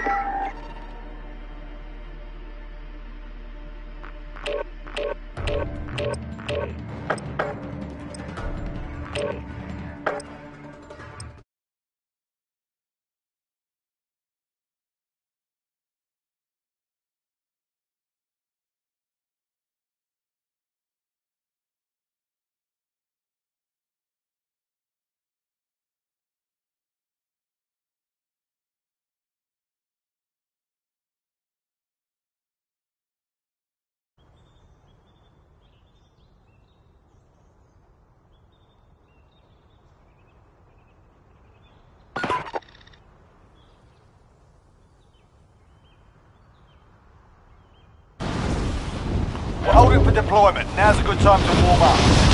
We're holding for deployment. Now's a good time to warm up.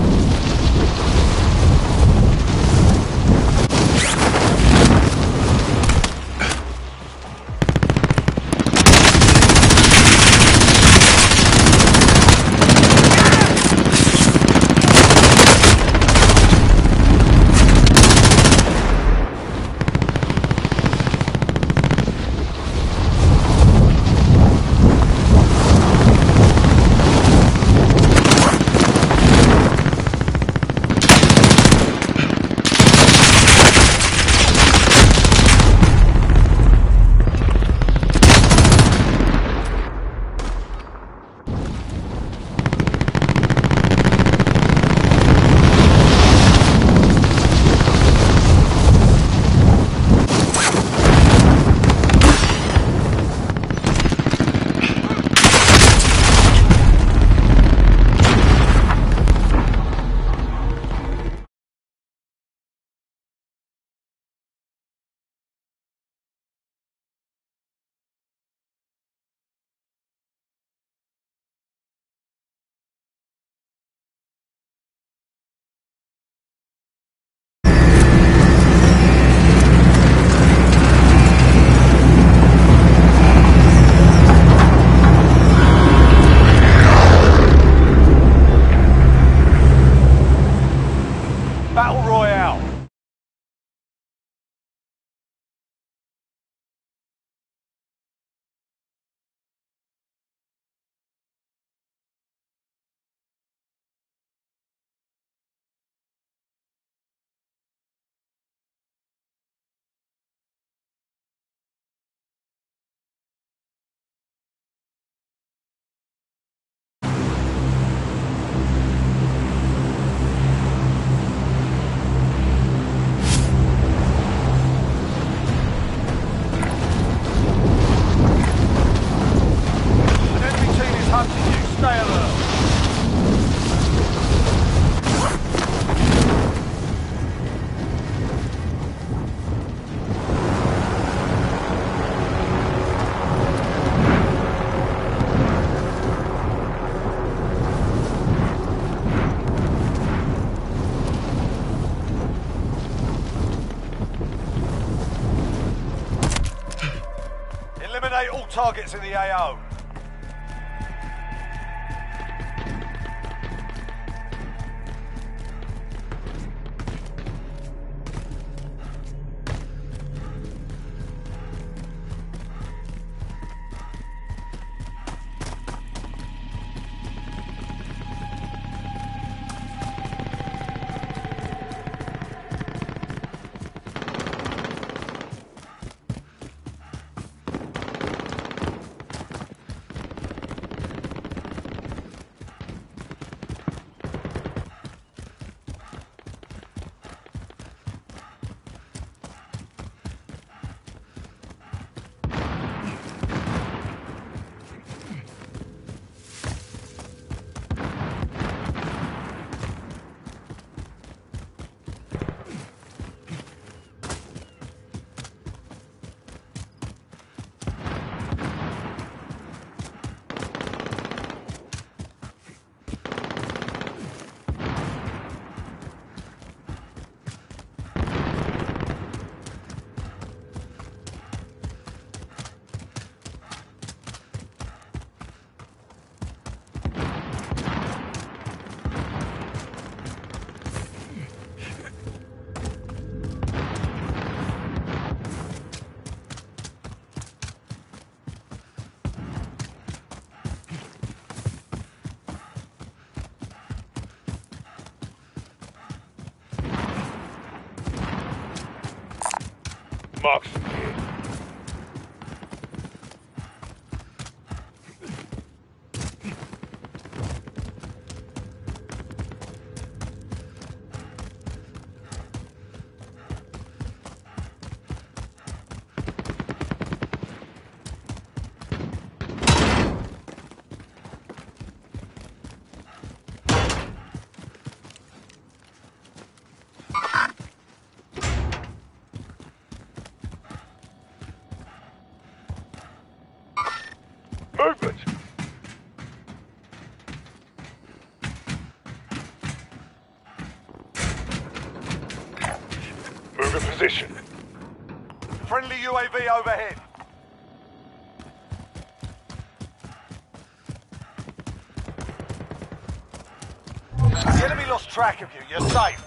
Battle Royale. Eliminate all targets in the AO. Marksman here. Movement! Move in position. Friendly UAV overhead. The enemy lost track of you. You're safe.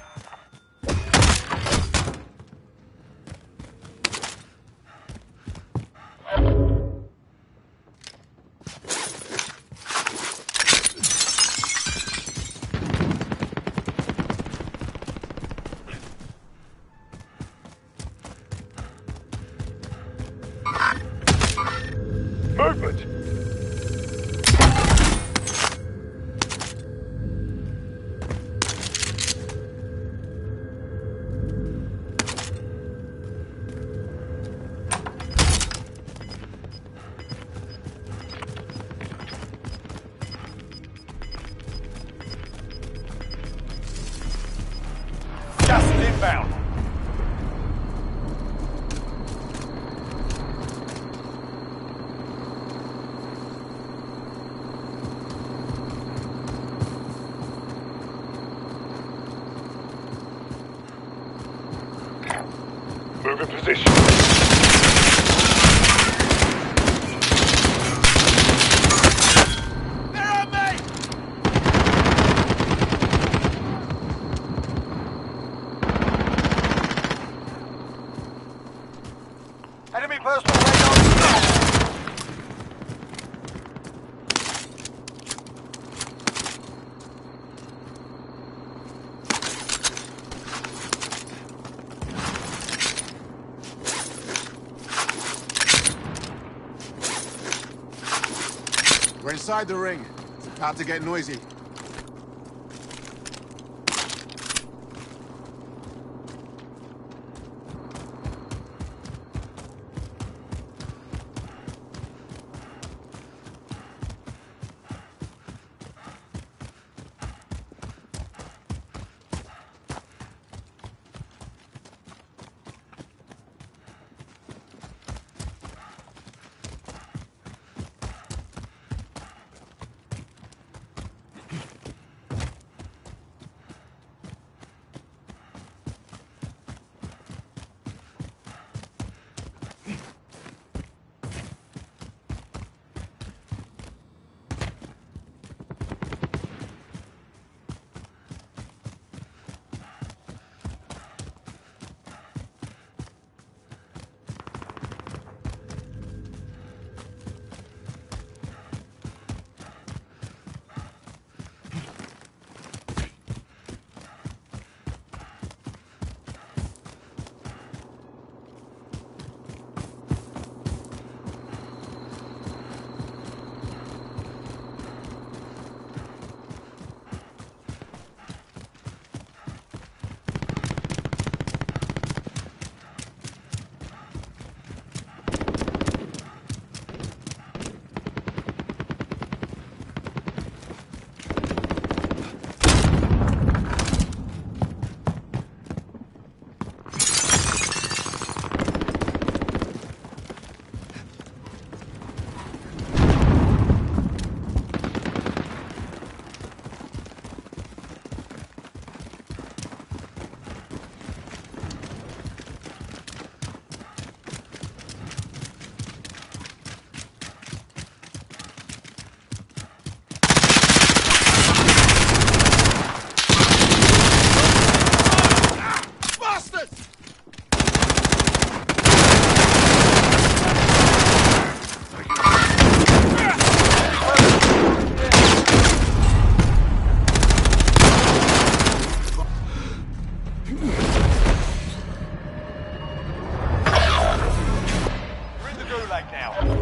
Movement! Gas is inbound. Move in position. They're on me! Enemy personal radar. We're inside the ring. It's about to get noisy.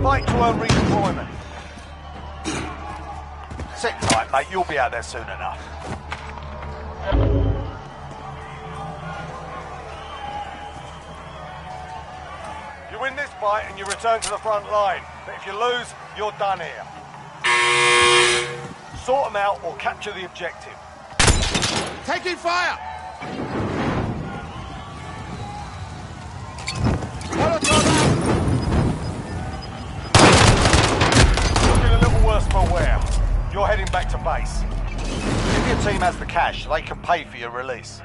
Fight to earn redeployment. Sit tight, mate. You'll be out there soon enough. You win this fight and you return to the front line. But if you lose, you're done here. Sort them out or capture the objective. Taking fire! Looking a little worse for wear. You're heading back to base. If your team has the cash, they can pay for your release.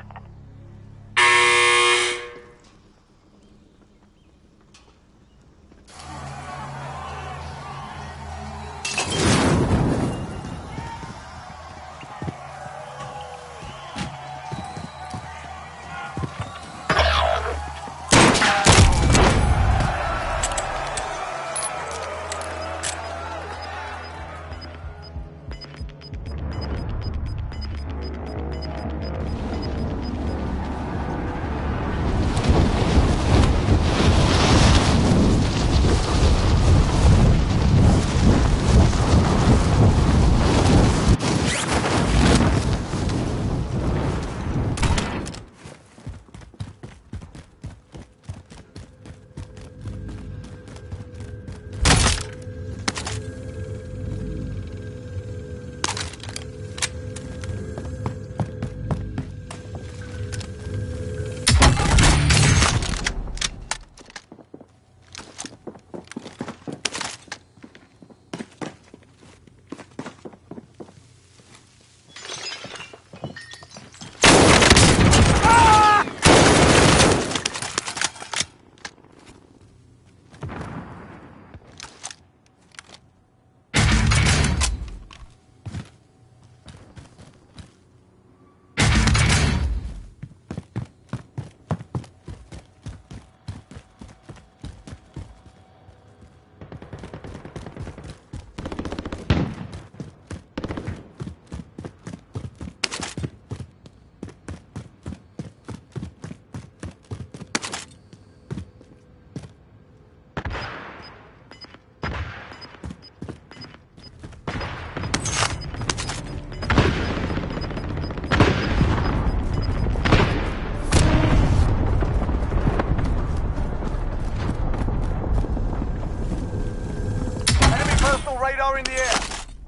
Radar in the air.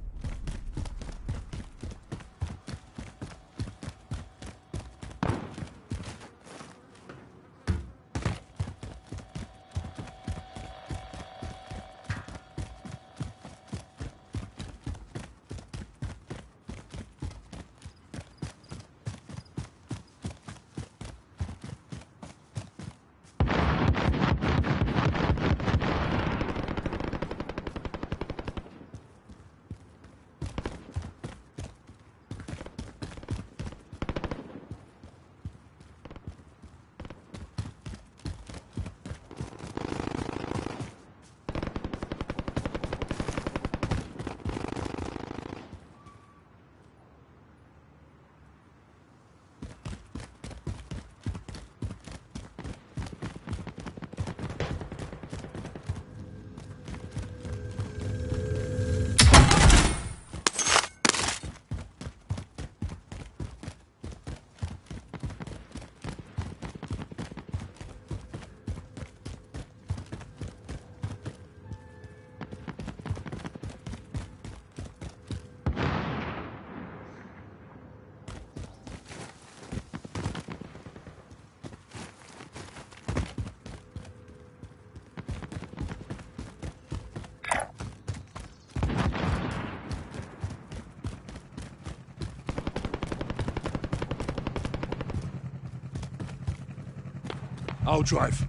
I'll drive.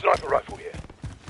Sniper rifle here.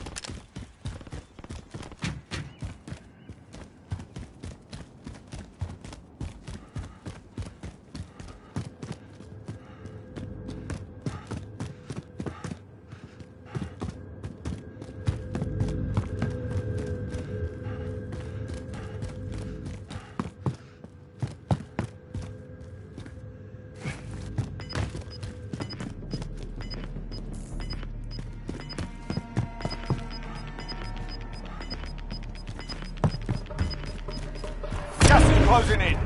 Closing in.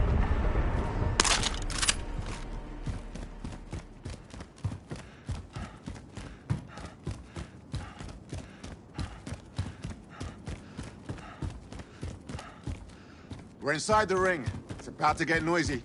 We're inside the ring. It's about to get noisy.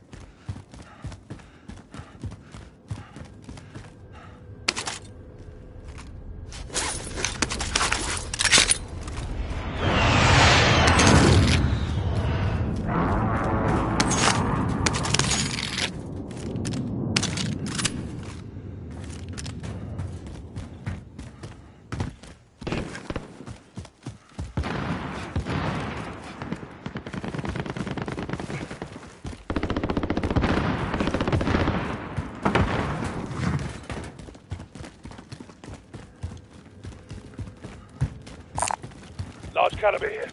Large caliber here.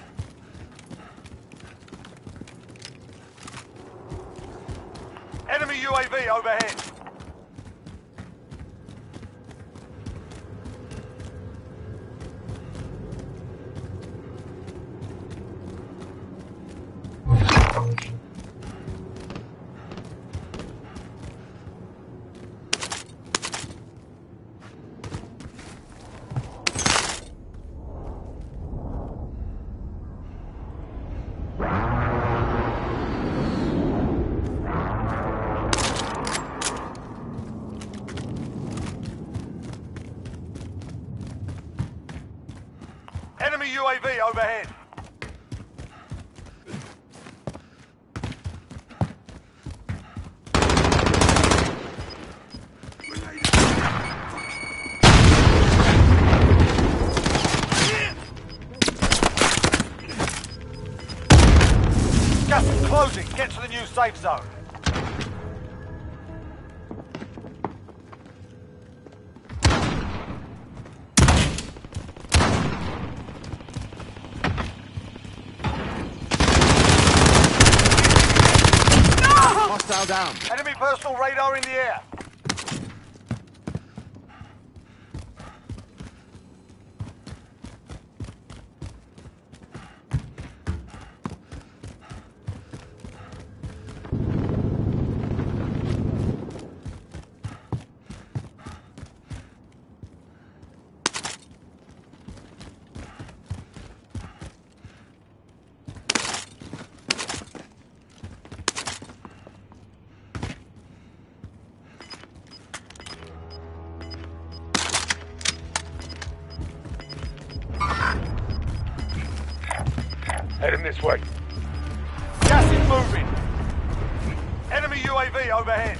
Enemy UAV overhead. Enemy UAV overhead. Gas is closing. Get to the new safe zone. Hostile down. Enemy personal radar in the air. Heading this way. Gas is moving. Enemy UAV overhead.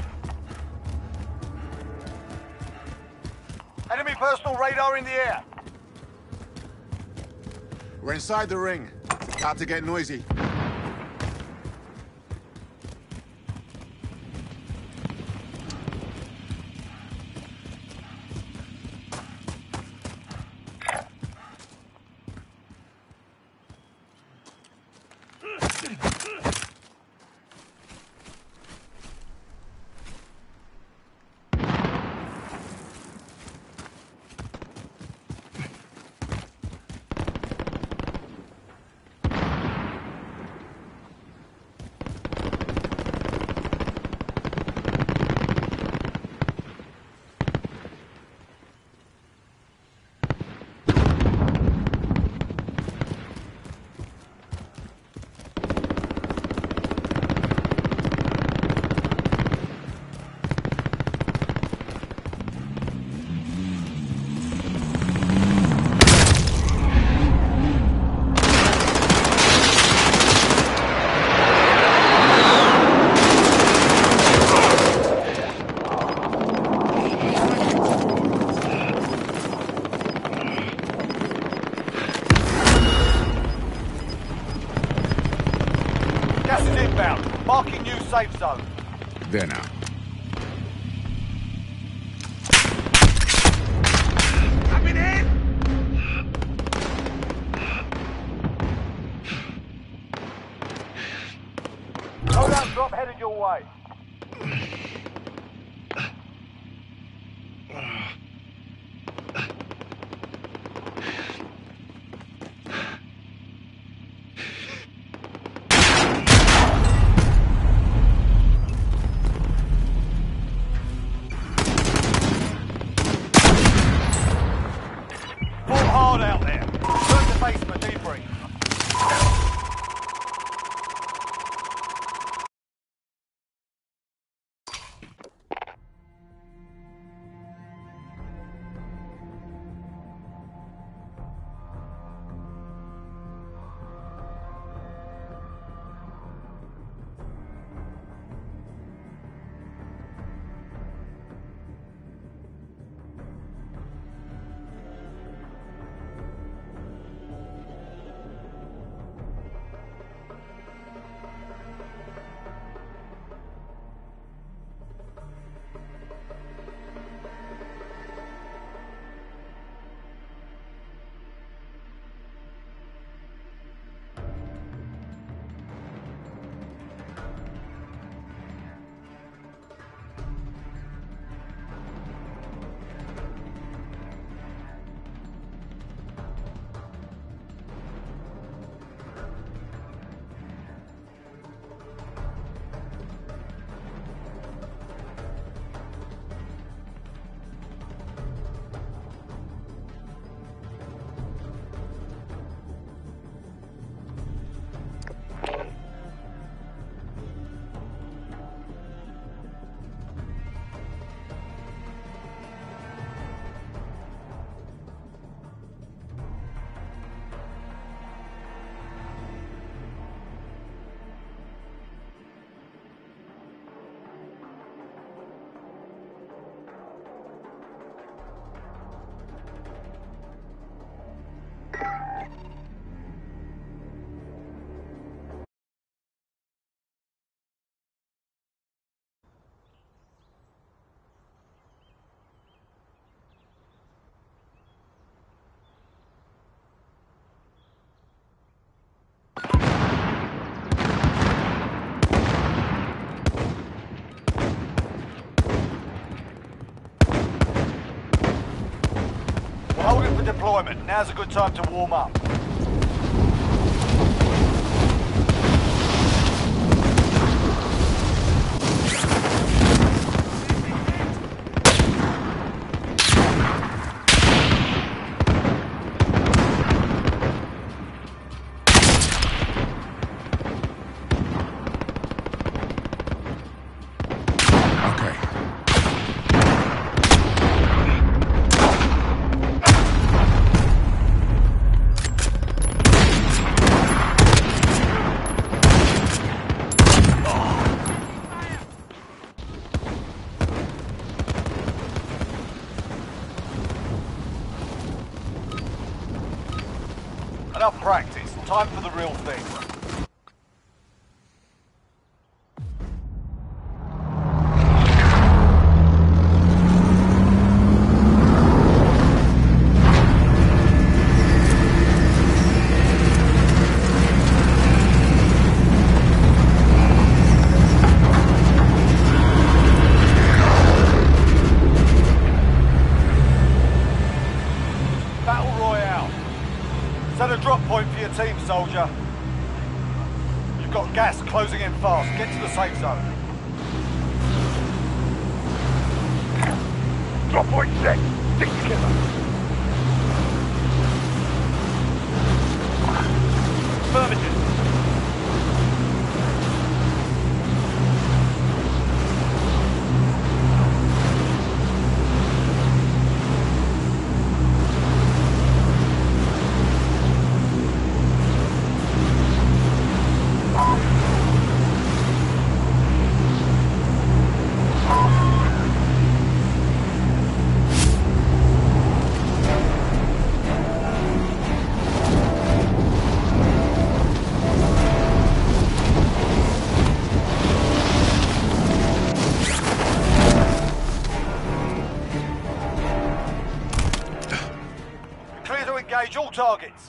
Enemy personal radar in the air. We're inside the ring. About to get noisy. safe zone. There now. I've been hit! Hold on, drop headed your way. Hard out there. Turn the base for debrief. Holding for deployment. Now's a good time to warm up. Enough practice. Time for the real thing. Battle Royale. Set a drop point for your team, soldier. You've got gas closing in fast. Get to the safe zone. Drop point set. Stick together. Affirmative. Engage all targets.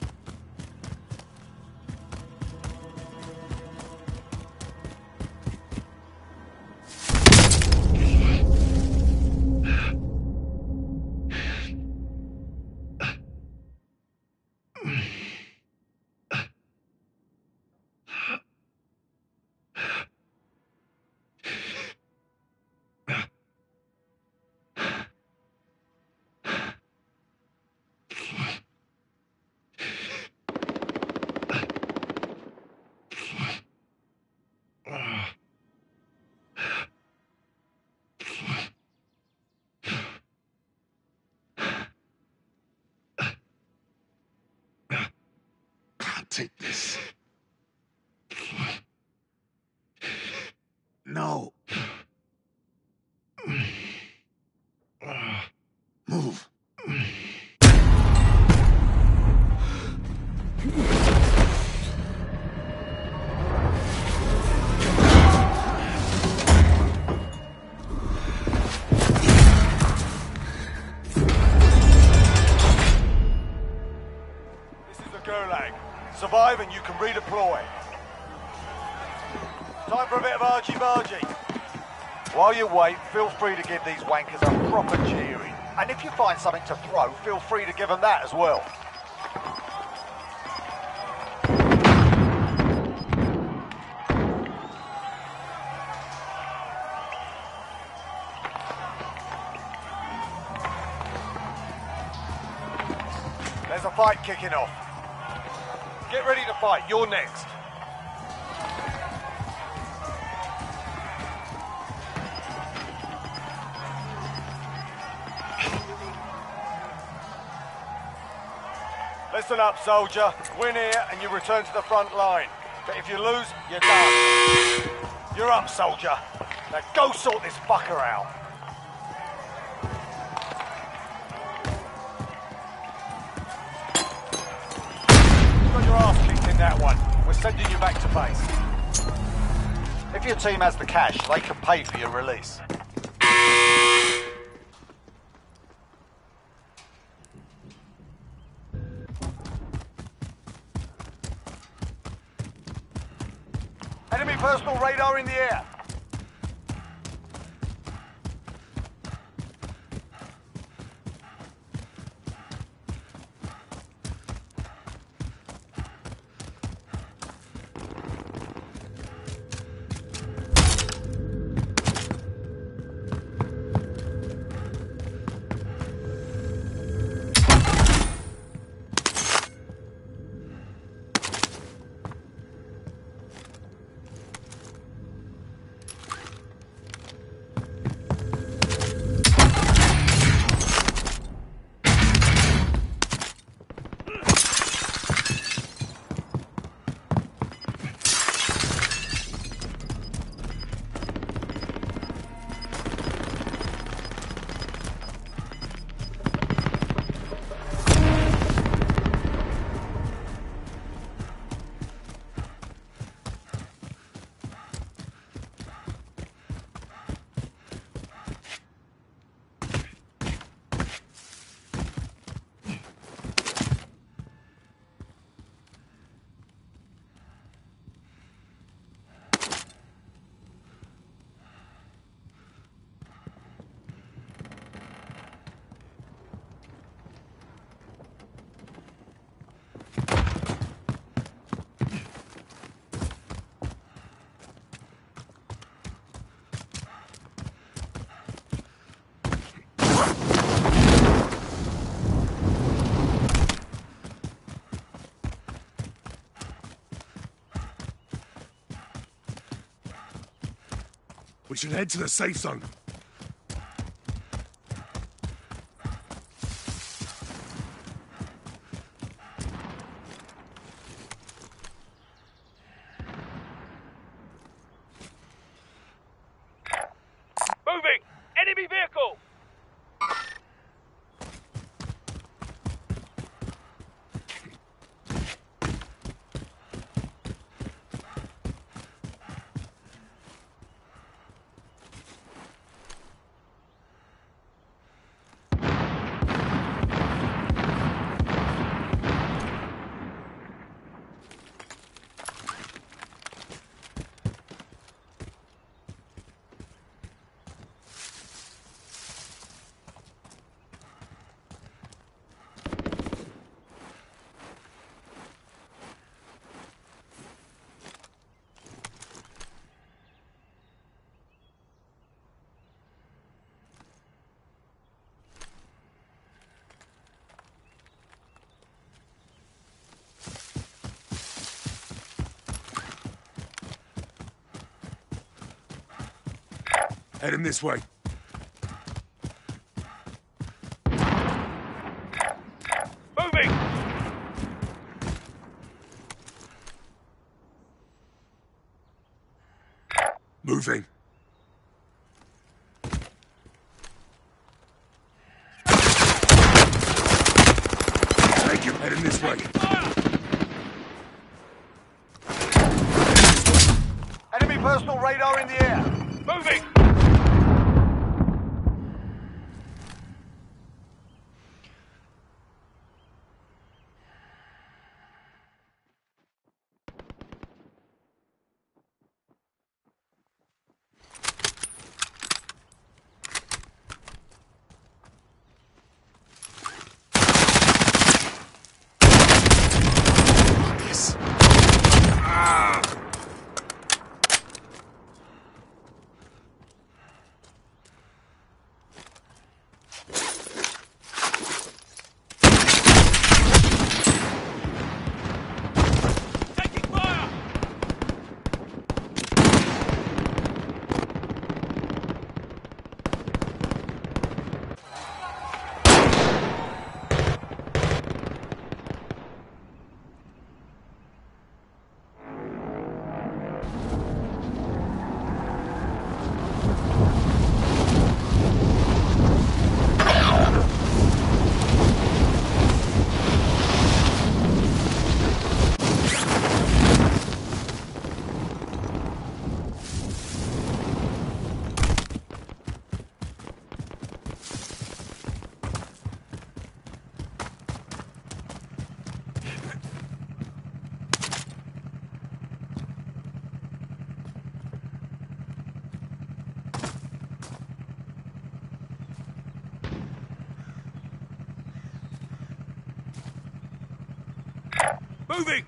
Take this. No. Move. Survive and you can redeploy. Time for a bit of argy-bargy. While you wait, feel free to give these wankers a proper cheering. And if you find something to throw, feel free to give them that as well. There's a fight kicking off. Get ready to fight, you're next. Listen up, soldier. Win here and you return to the front line. But if you lose, you're done. You're up, soldier. Now go sort this fucker out. Your ass kicked in that one. We're sending you back to base. If your team has the cash, they can pay for your release. Enemy personal radar in the air. We should head to the safe zone. Moving! Enemy vehicle! Heading this way. Moving! Moving. Take him. Heading this way. Enemy personal radar in the air. Moving! Yes. Taking fire! Moving!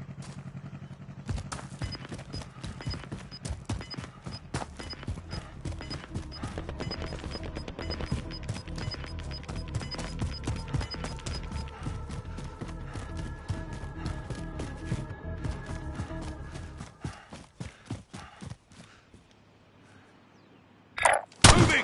Moving!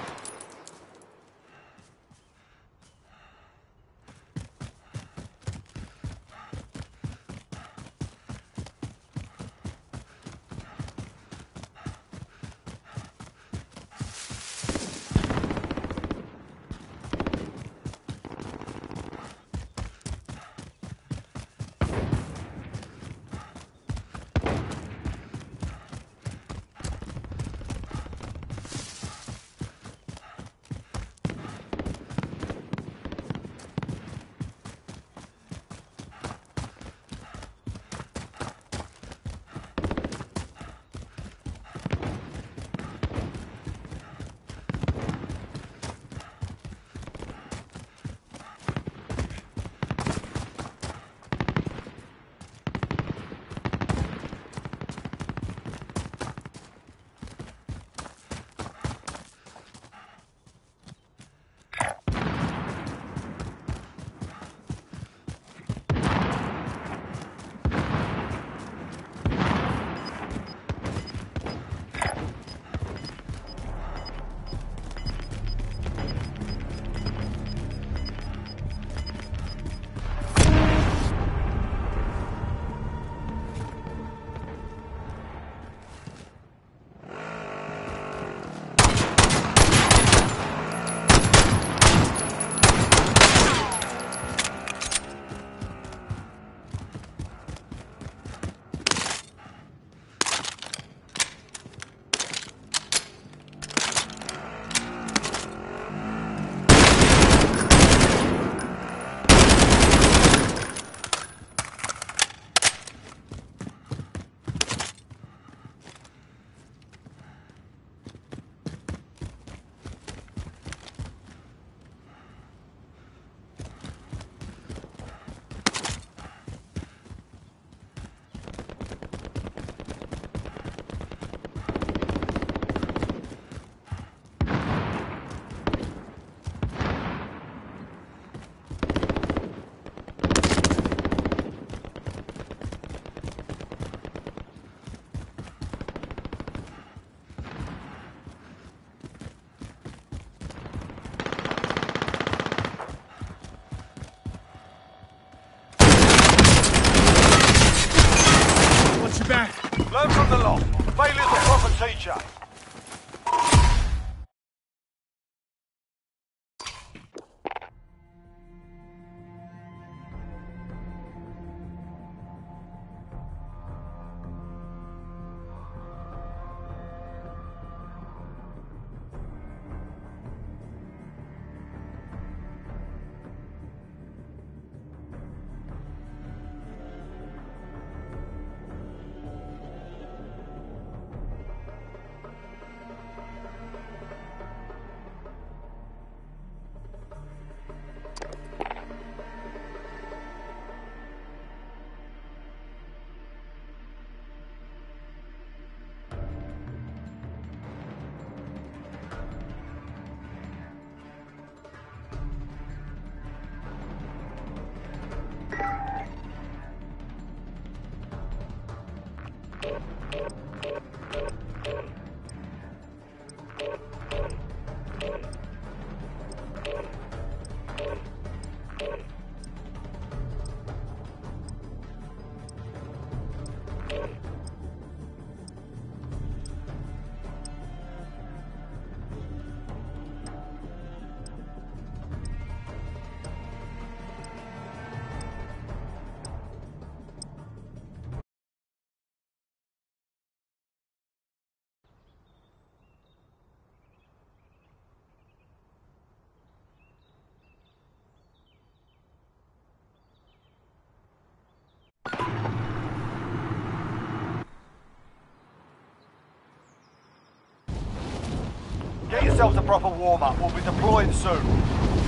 Get yourselves a proper warm-up. We'll be deploying soon.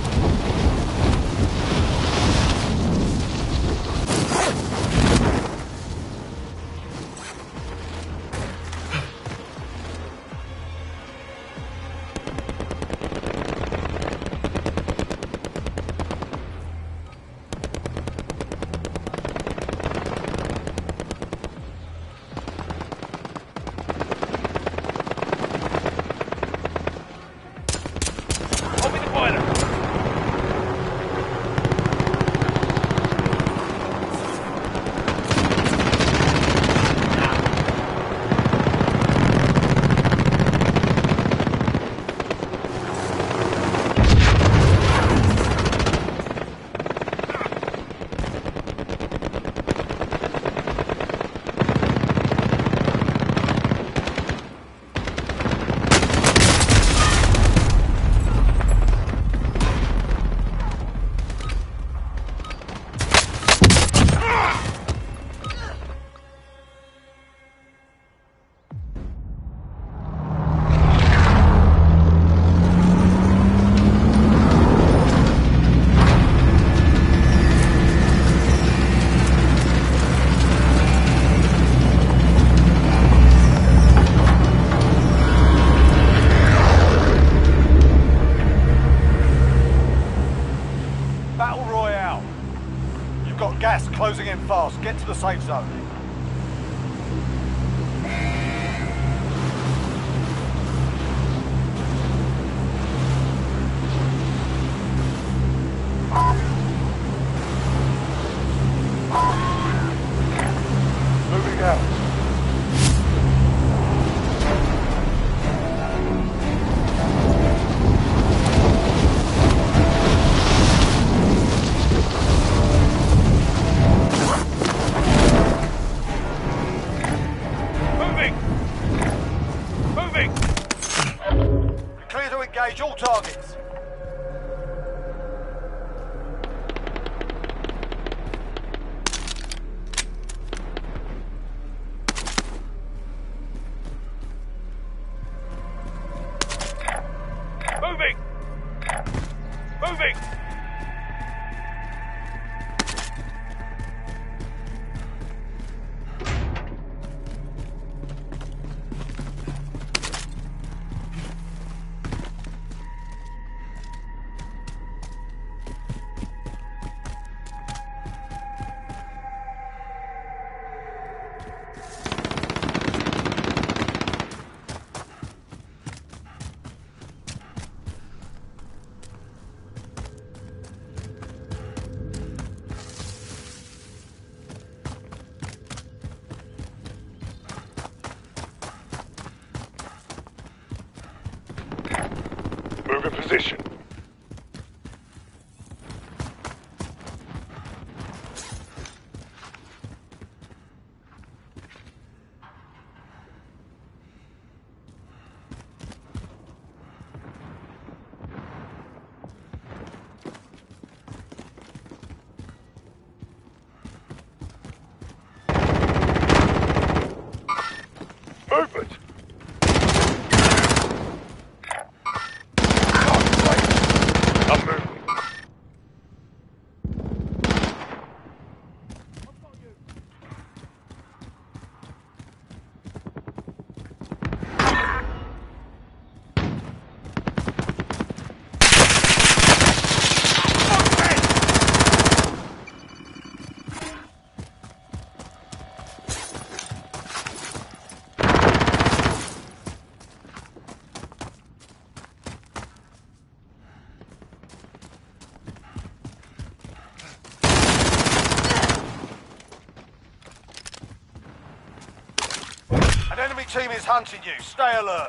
Closing in fast. Get to the safe zone. Moving out. Engage all targets. Moving! Moving! Move in position. Movement! I'm moving. An enemy team is hunting you. Stay alert.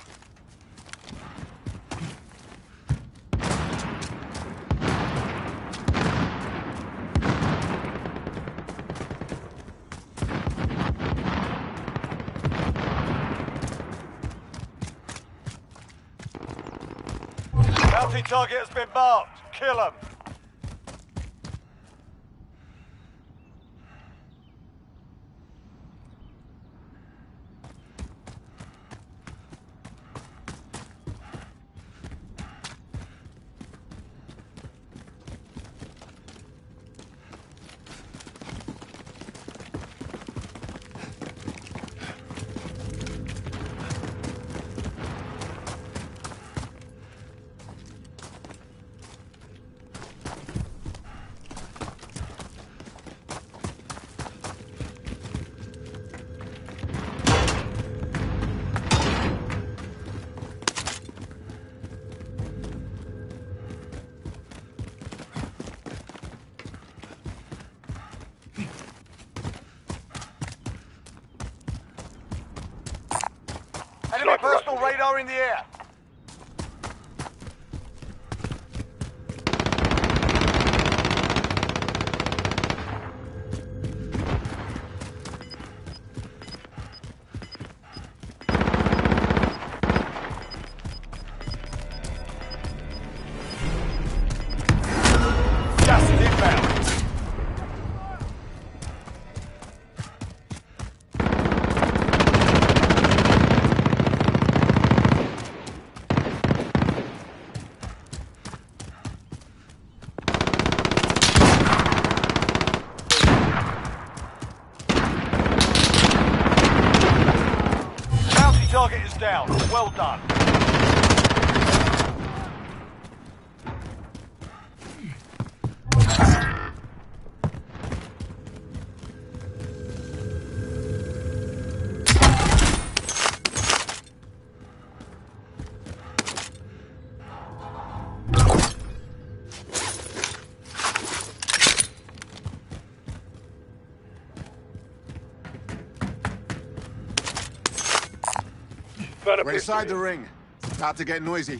Bounty target has been marked. Kill him. Personal radar in the air. Gas is inbound. Bounty target is down. Well done. We're inside the ring. It's about to get noisy.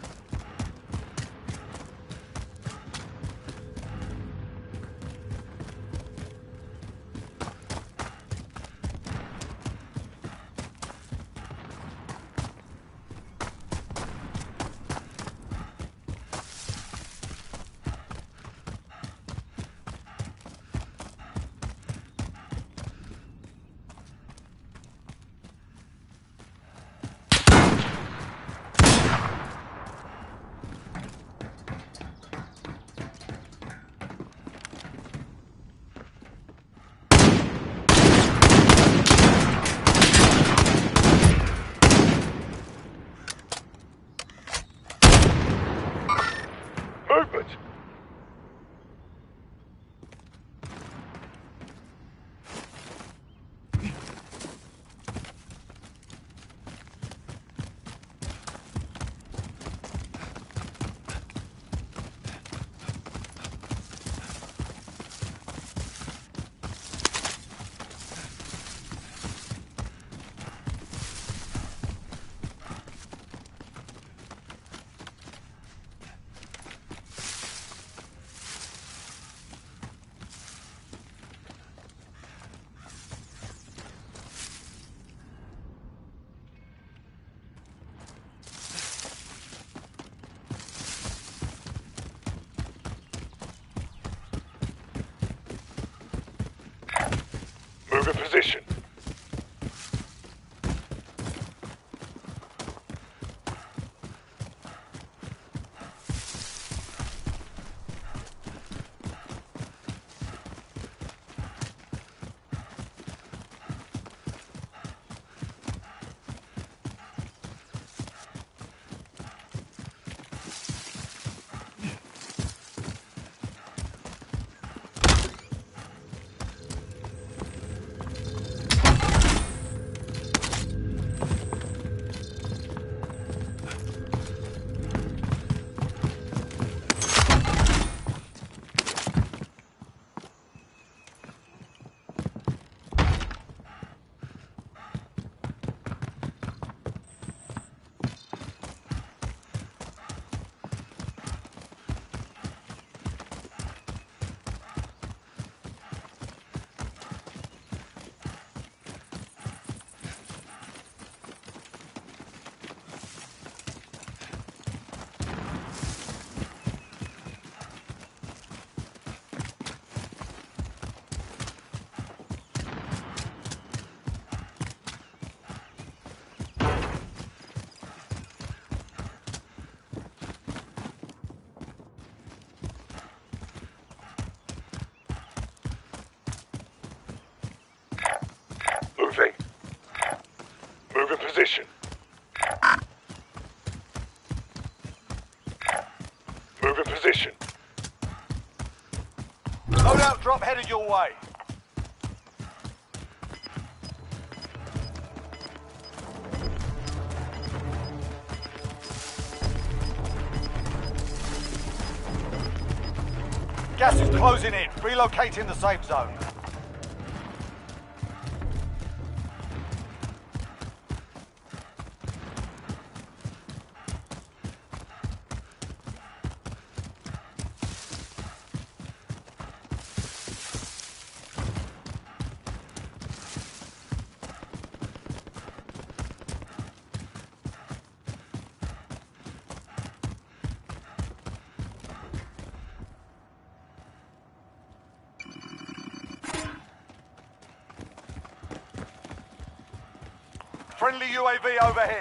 Movement! Move in position. Moving. Move in position. Move in position. Loadout drop headed your way. Gas is closing in. Relocating the safe zone. Friendly UAV overhead.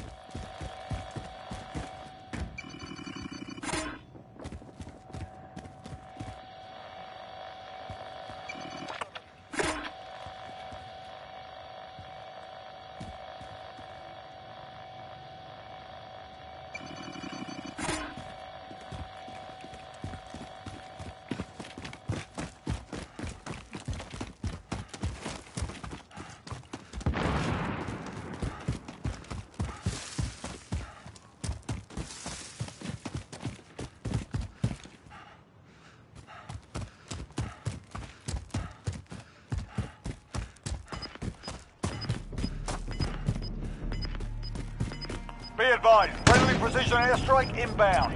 Be advised, friendly precision airstrike inbound.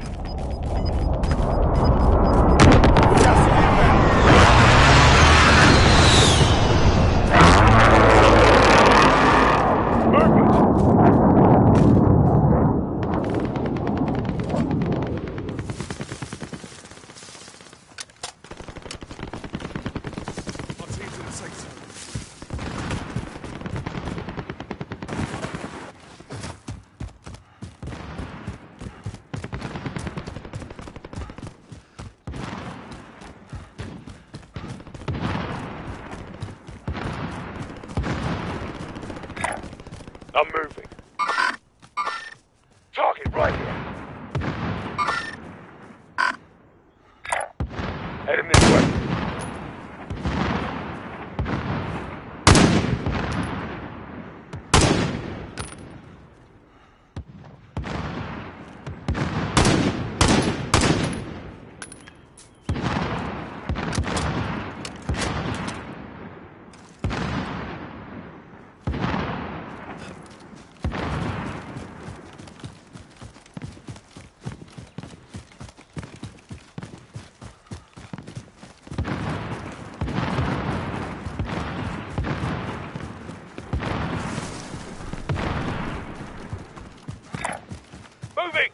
Gas is inbound. Our team's in the safe zone. I'm moving. Target right here. Heading this way. Moving!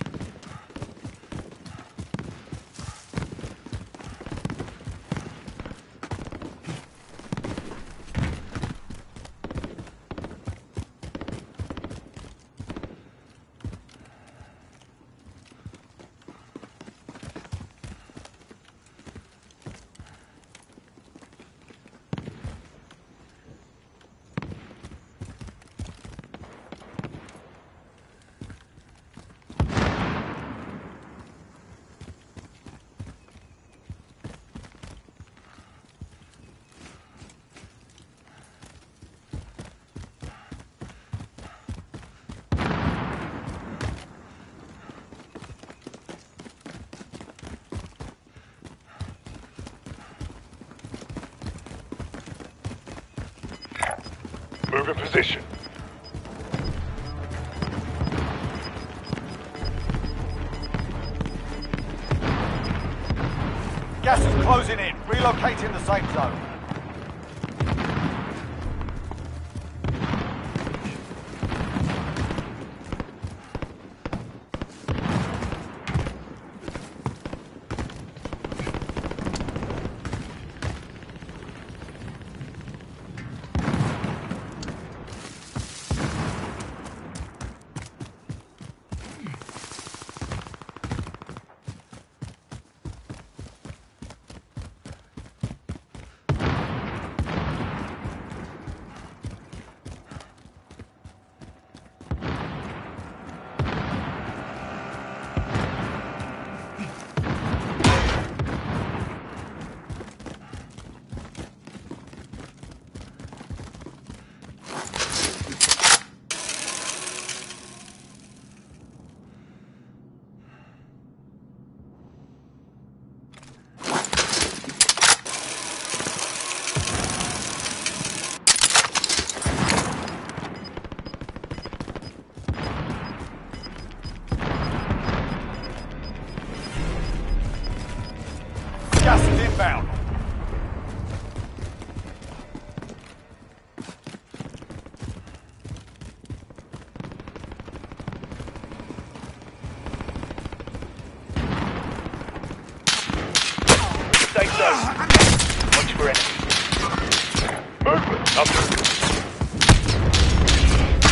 Move in position. Gas is closing in. Relocating the safe zone. Gas is inbound. Safe zone. Watch for enemies. Movement. I'm moving.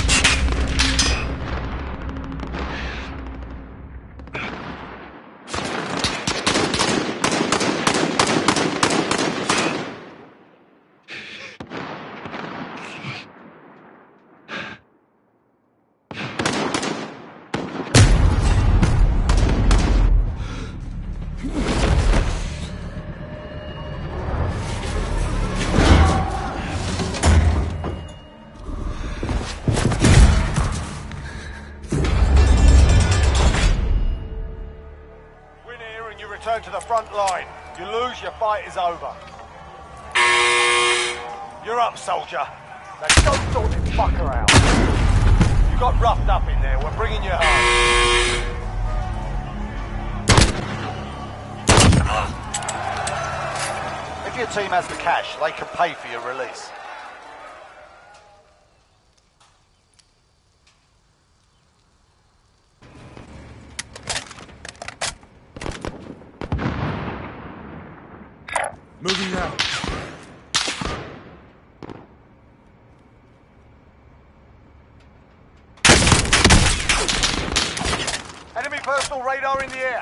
when you return to the front line. You lose, your fight is over. You're up, soldier. Now don't sort this fucker out. You got roughed up in there. We're bringing you home. If your team has the cash, they can pay for your release. Moving now. Enemy personal radar in the air.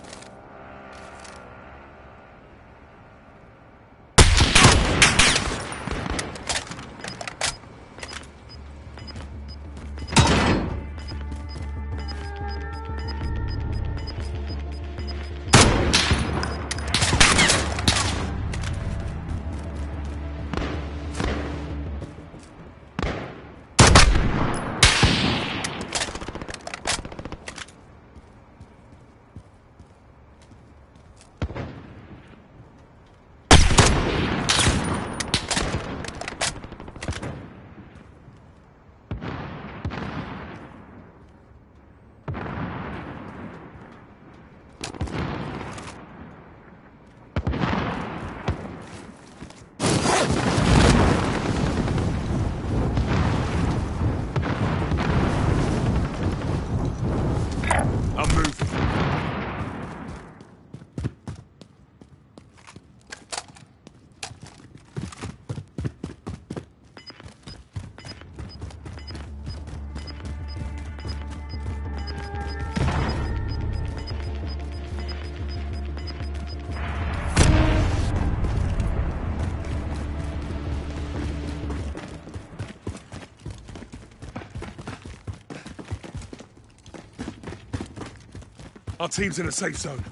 Our team's in a safe zone.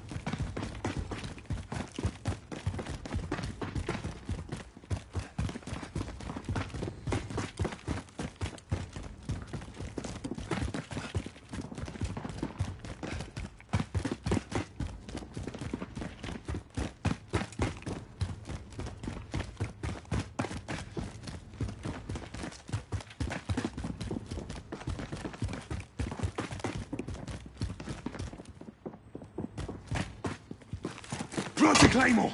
Plant the claymore!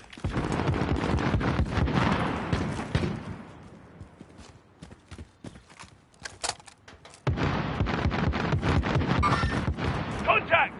Contact!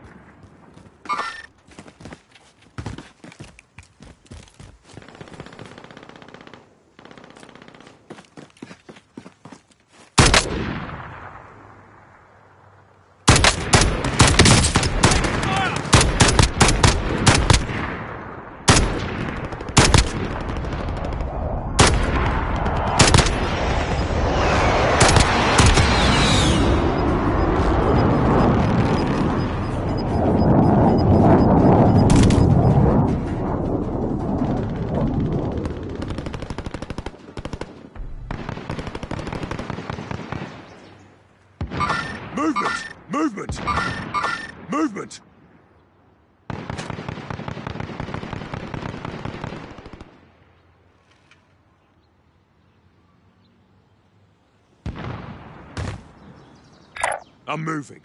Movement! Movement! Movement! I'm moving.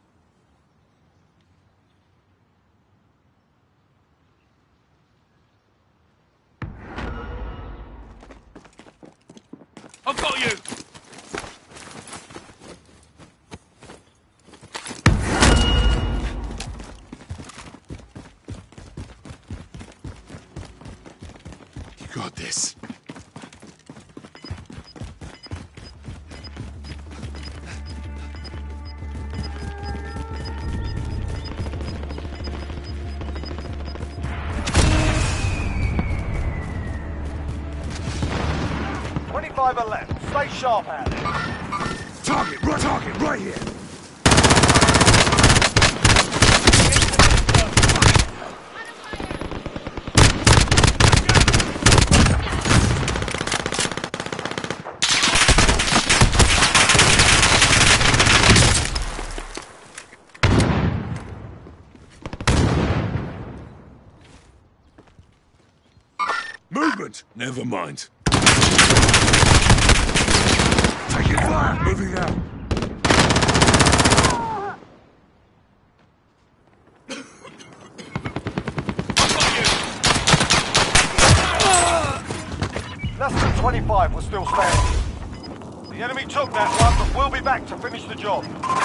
I've got you! You got this. Left. Stay sharp out there. Target right here. movement! Never mind. Taking fire! Moving out! Less than 25 was still standing. The enemy took that one, but we'll be back to finish the job.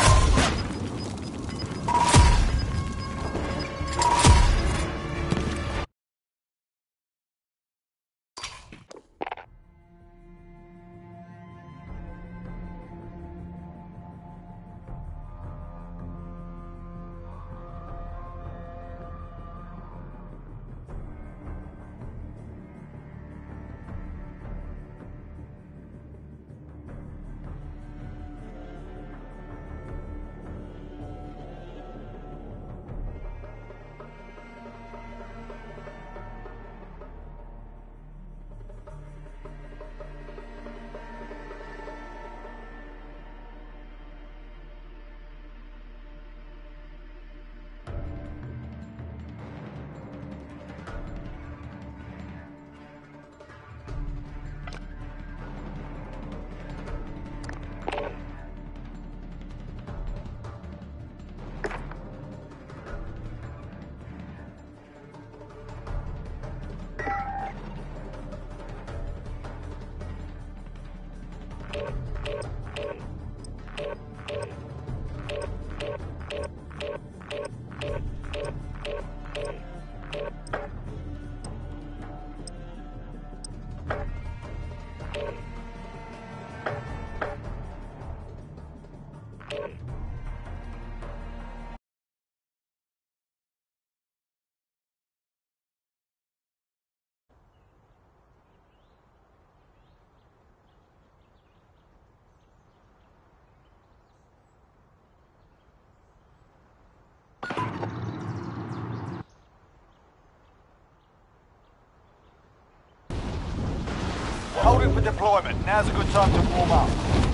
Holding for deployment. Now's a good time to warm up.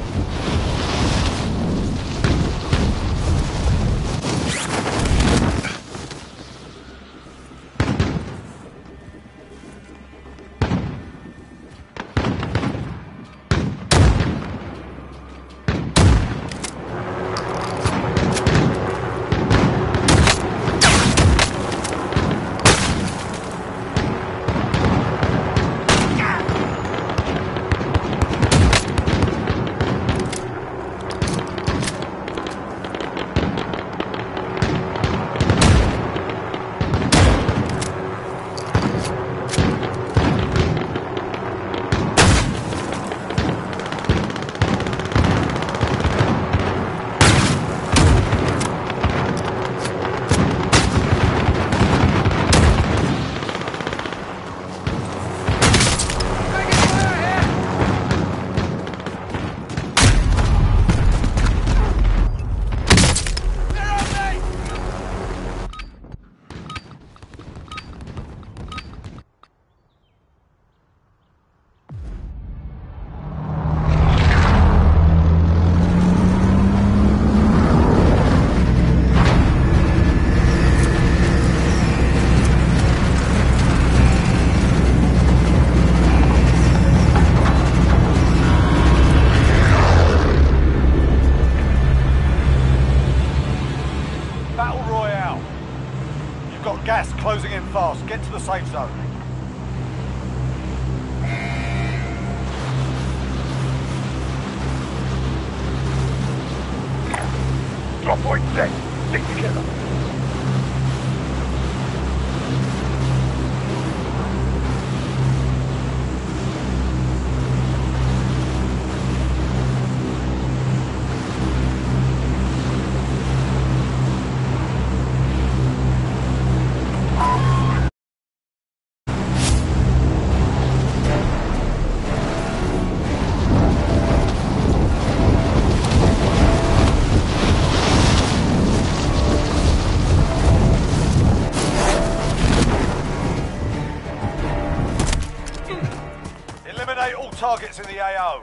Gas closing in fast. Get to the safe zone. Drop point set. Stick together. Targets in the AO.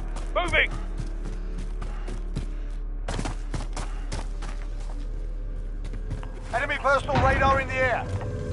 Moving! personal radar in the air.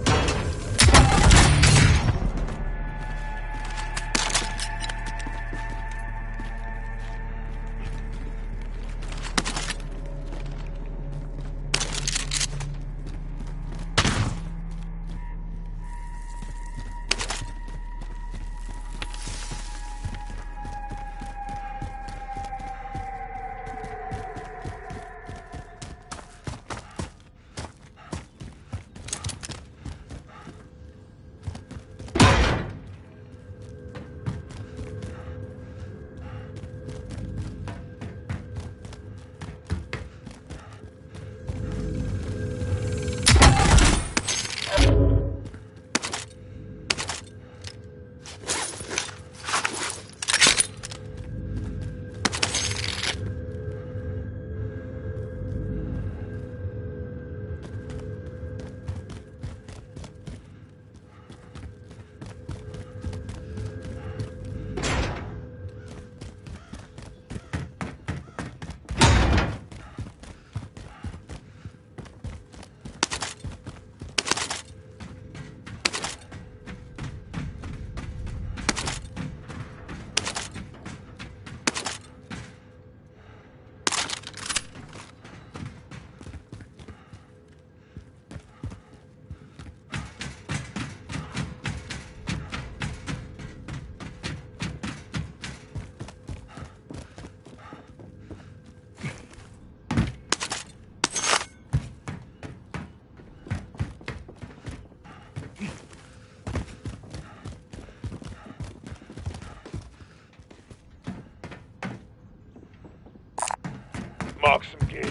Mark some gear.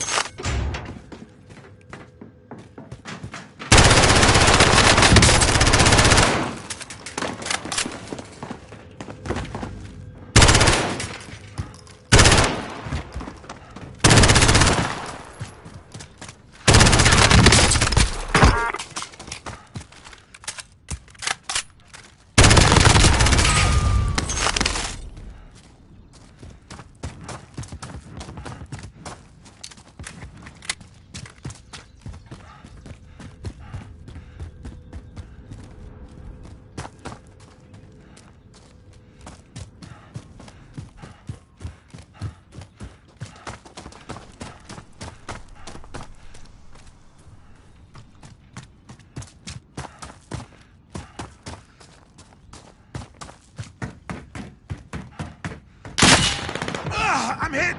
I'm hit!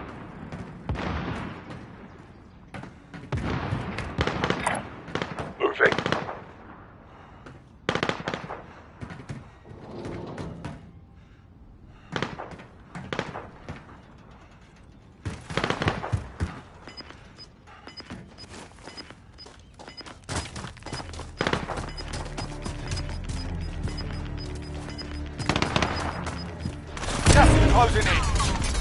Moving. Closing in.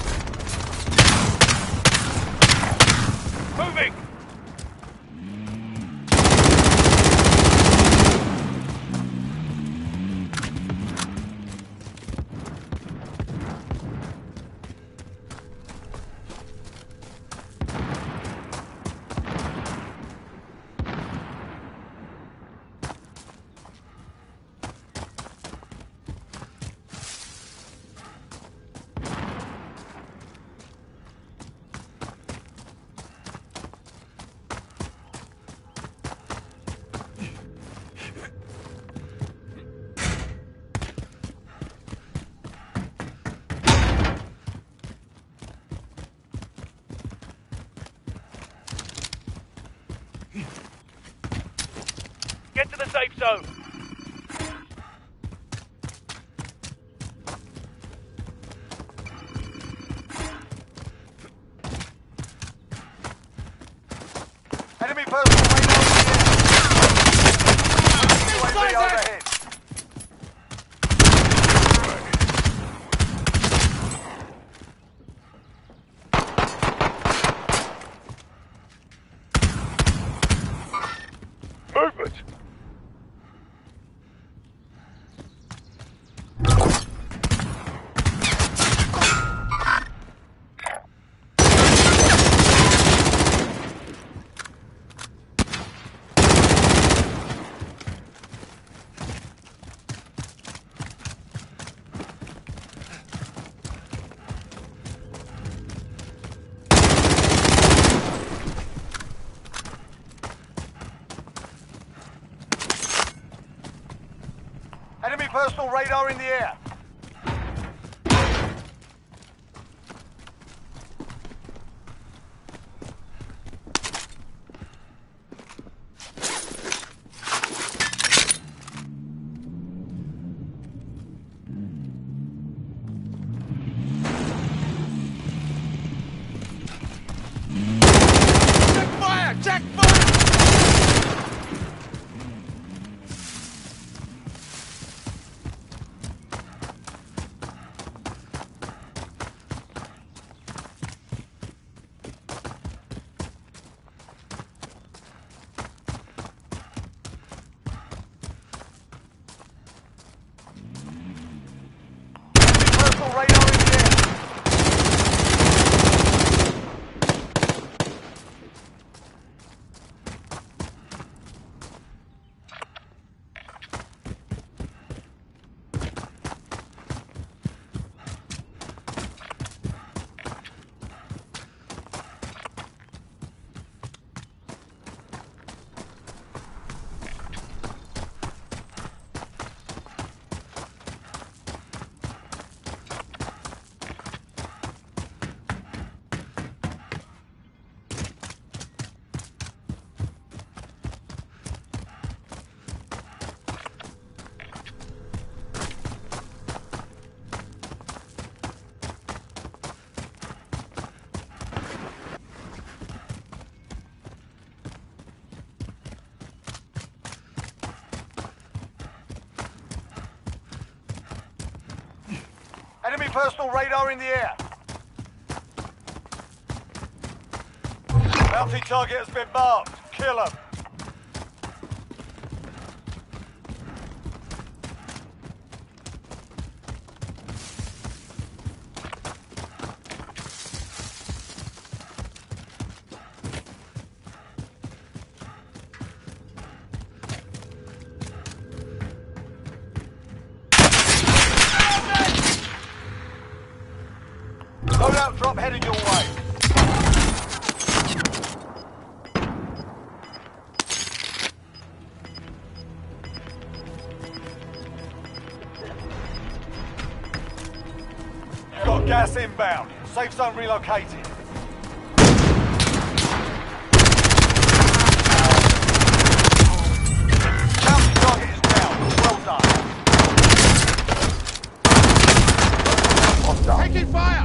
Moving! Get to the safe zone. Enemy personal radar in the air. UAV overhead. Movement! personal radar in the air. Check fire! Personal radar in the air. Enemy personal radar in the air. Bounty target has been marked. Kill him. Loadout drop heading your way. Got gas inbound. Safe zone relocated. Bounty target is down. Well done. Taking fire!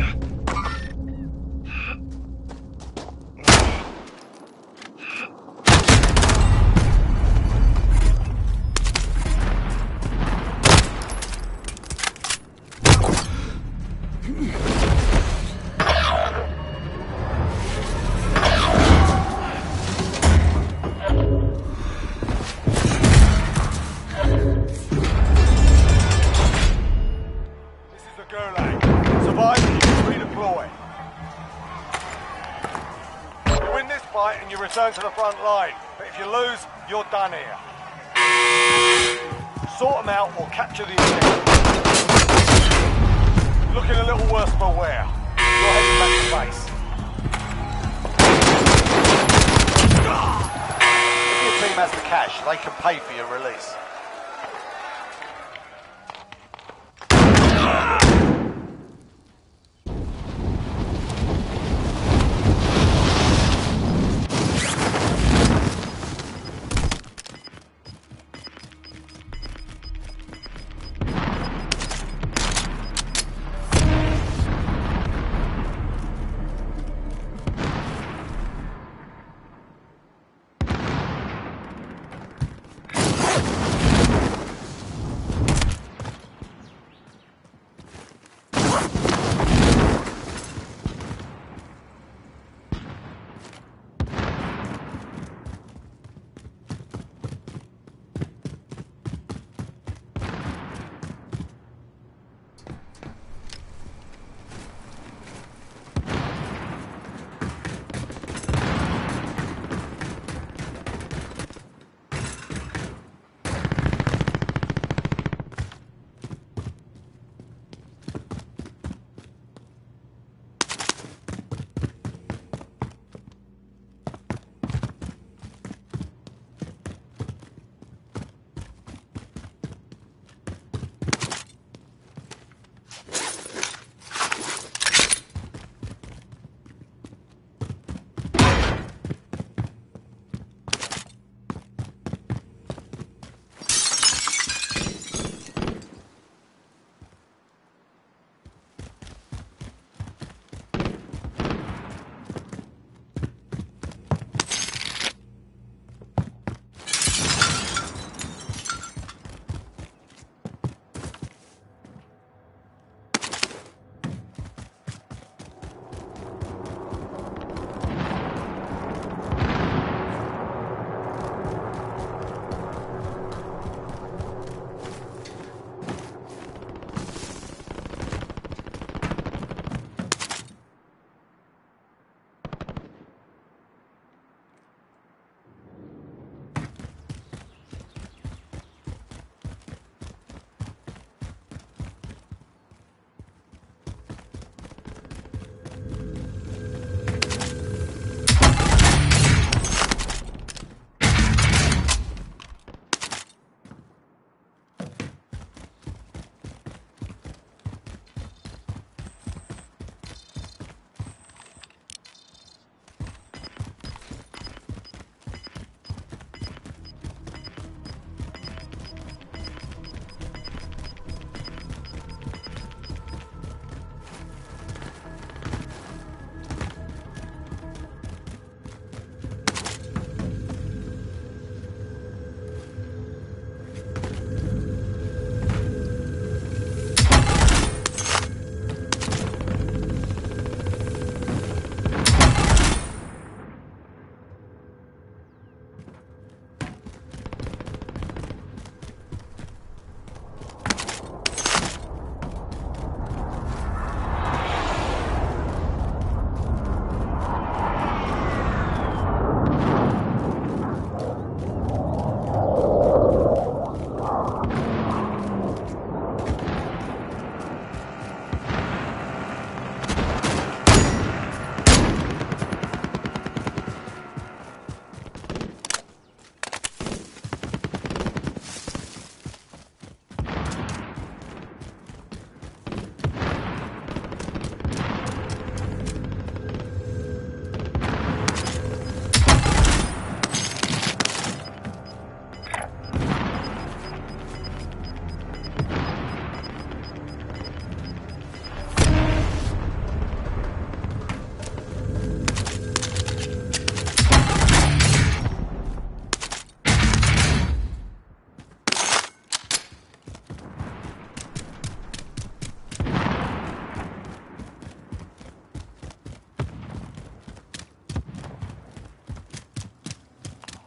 And you return to the front line. But if you lose, you're done here. Sort them out or capture the objective. Looking a little worse for wear. You're heading back to base. If your team has the cash, they can pay for your release.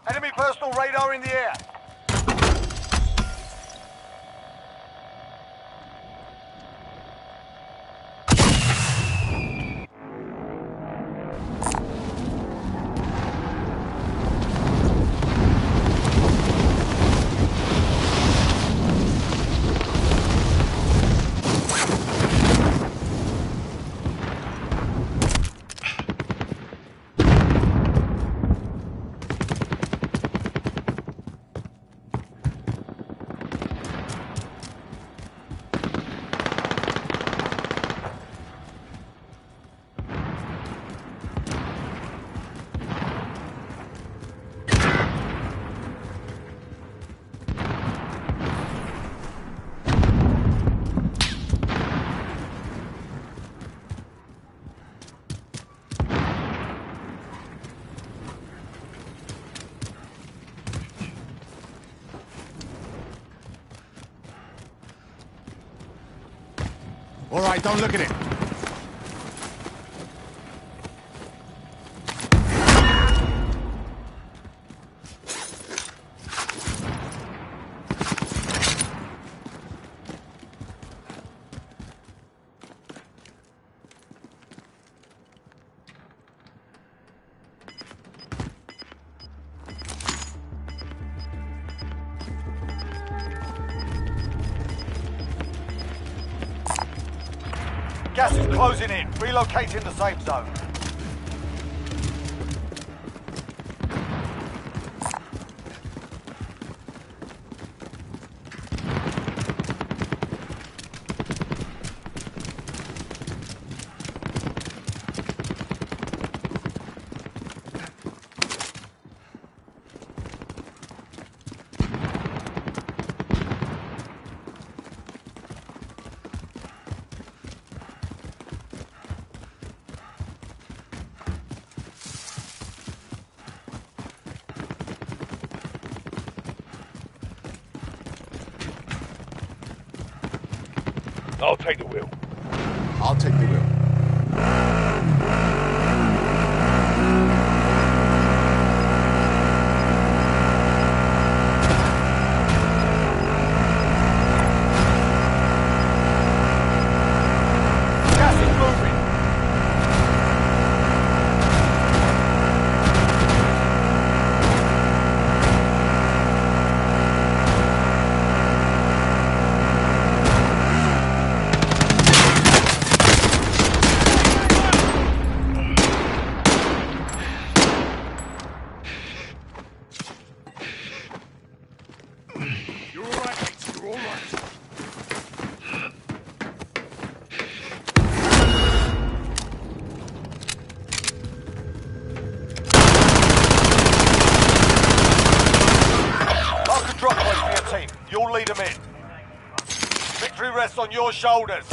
Enemy personal radar in the air. All right, don't look at it. Gas is closing in. Relocating the safe zone. I'll take the wheel. I'll take the wheel. Gas is moving. You're all right, mate. You're all right. Mark a drop point for your team. You'll lead them in. Victory rests on your shoulders.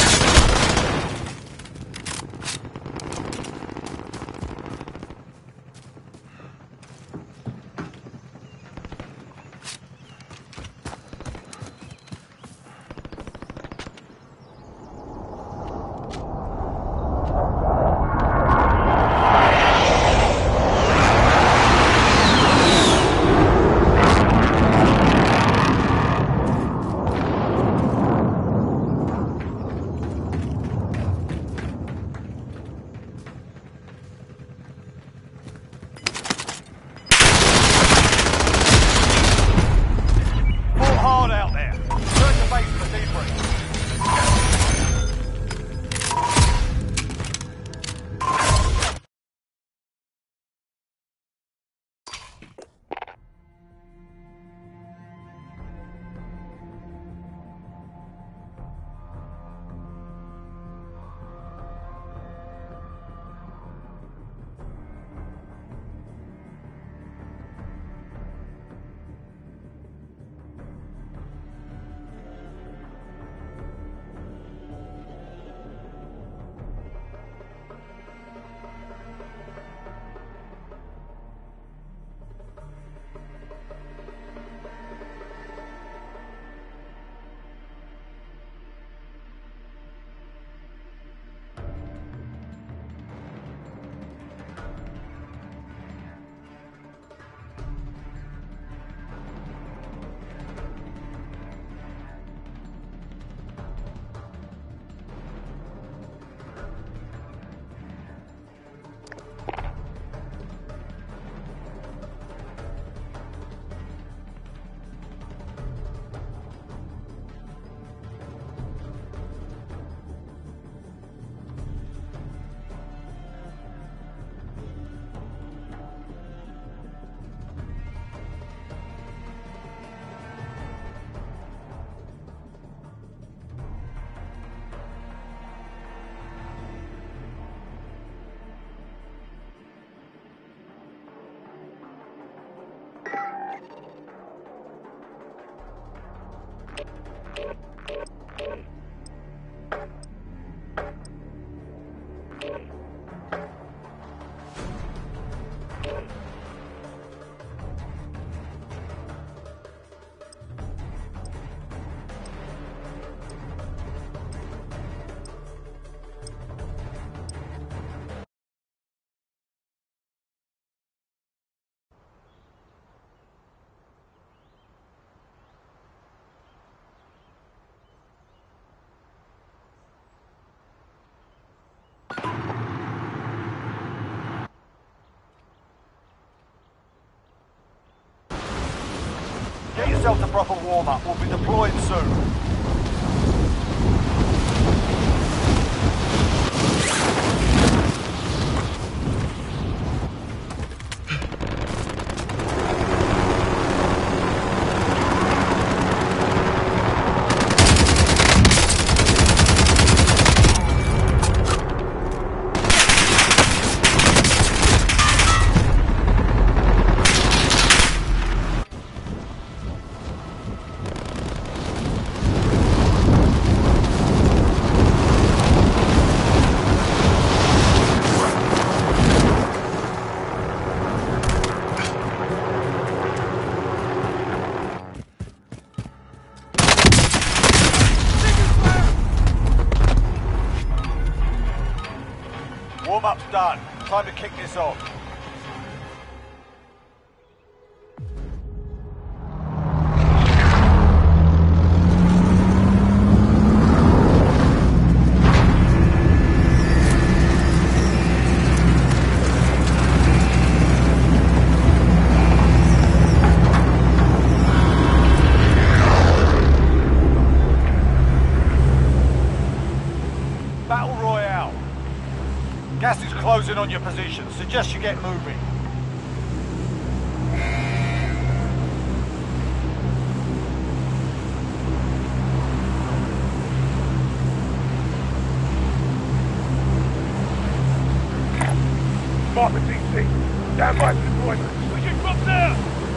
Get yourself the proper warm-up. We'll be deploying soon. Warm-up's done. Time to kick this off. Battle Royale. Gas is closing on your position. Suggest you get moving. Mark the DC. Stand by for deployment. Switching from there.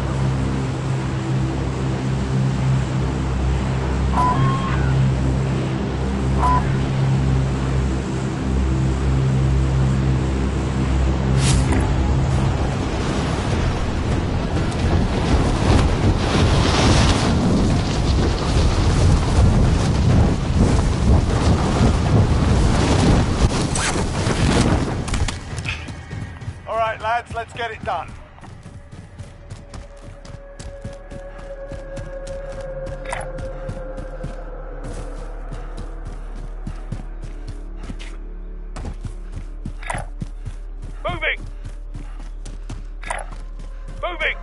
Lads, let's get it done. Moving! Moving!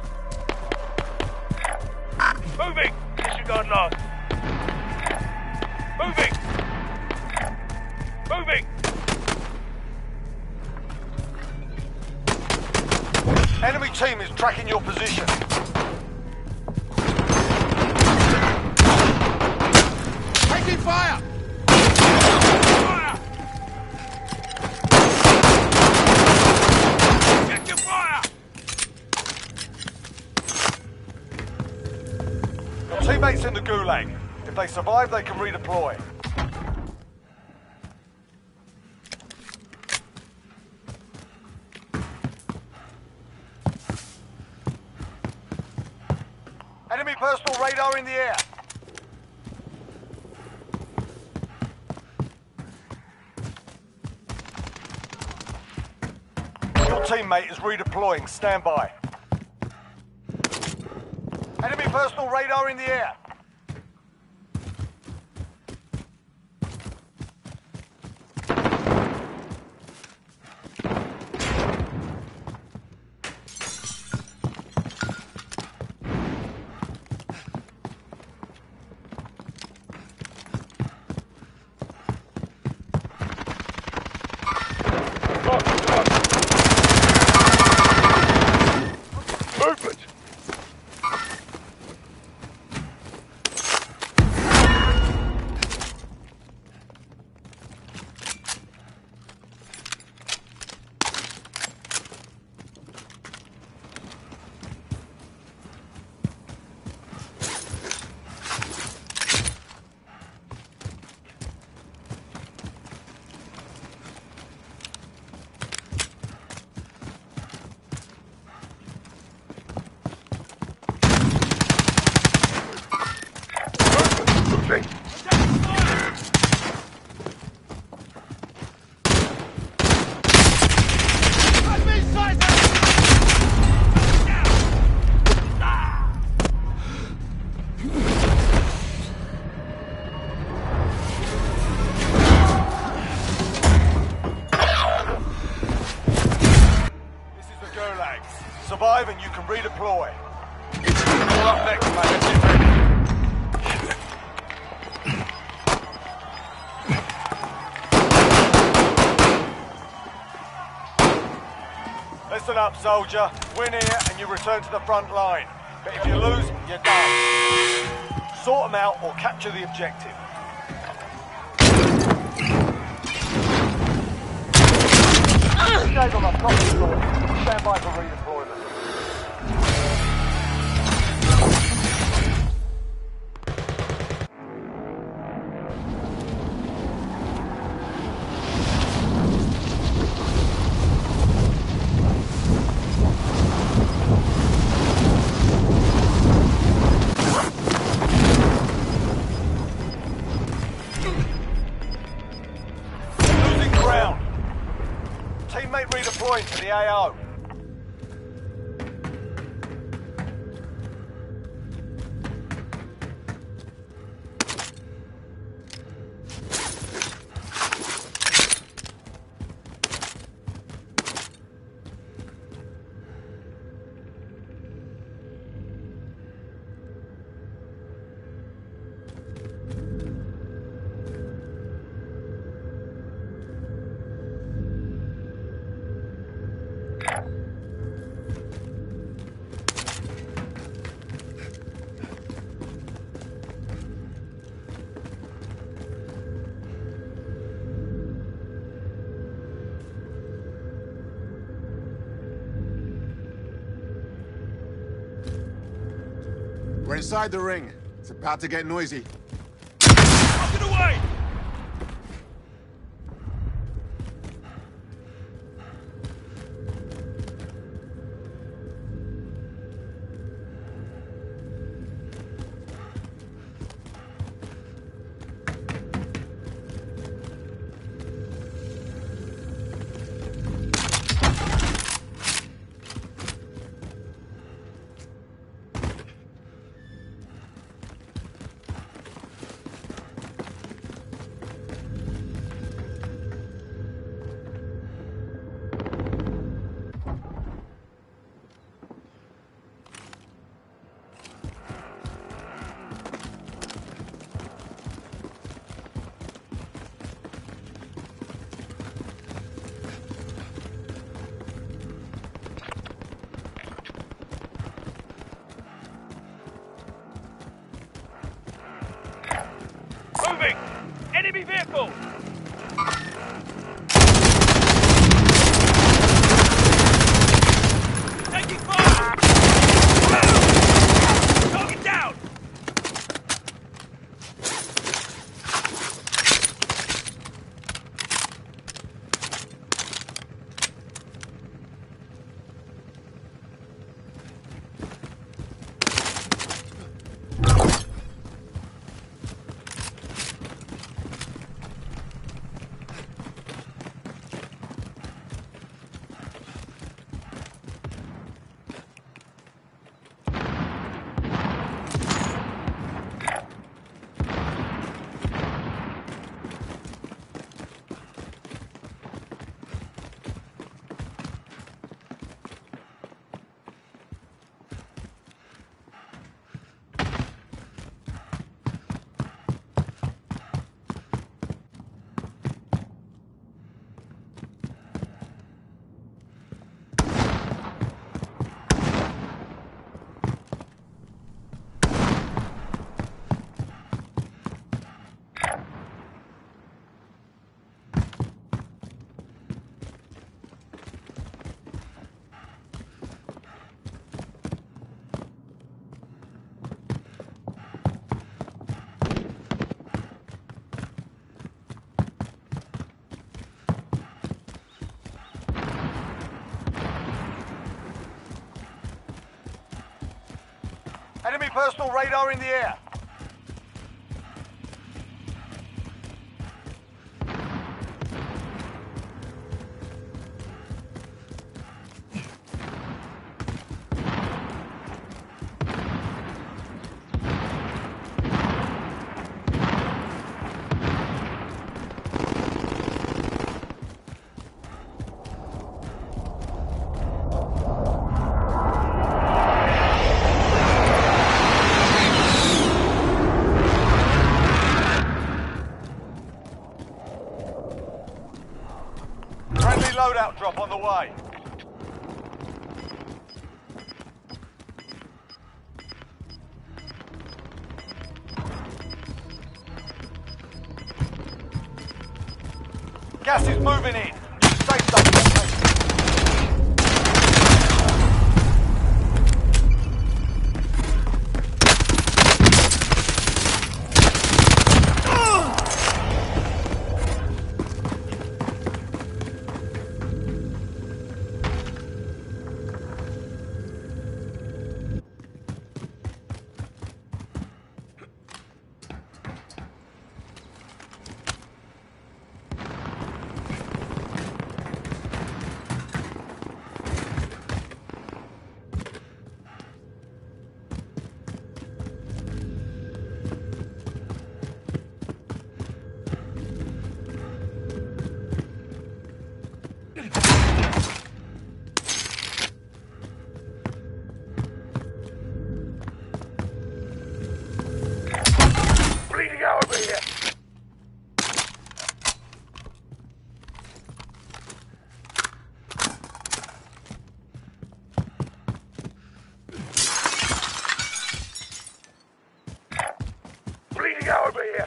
Moving! Disregard last. Moving! Moving! Enemy team is tracking your position. Taking fire! Fire! Get your fire! Your teammates in the gulag. If they survive, they can redeploy. Enemy personal radar in the air. Your teammate is redeploying. Stand by. Enemy personal radar in the air. Movement! survive and you can redeploy. You're up next, mate. Get ready. Listen up, soldier. Win here and you return to the front line. But if you lose, you're done. Sort them out or capture the objective. Stay on the property floor. Stand by for redeployment. Teammate redeploying to the AO. We're inside the ring. It's about to get noisy. Up and away! Moving! Enemy vehicle! Taking fire! Target down! Enemy personal radar in the air. way. Gas is moving in. Safe zone location. Bleeding out over here. Bleeding out over here.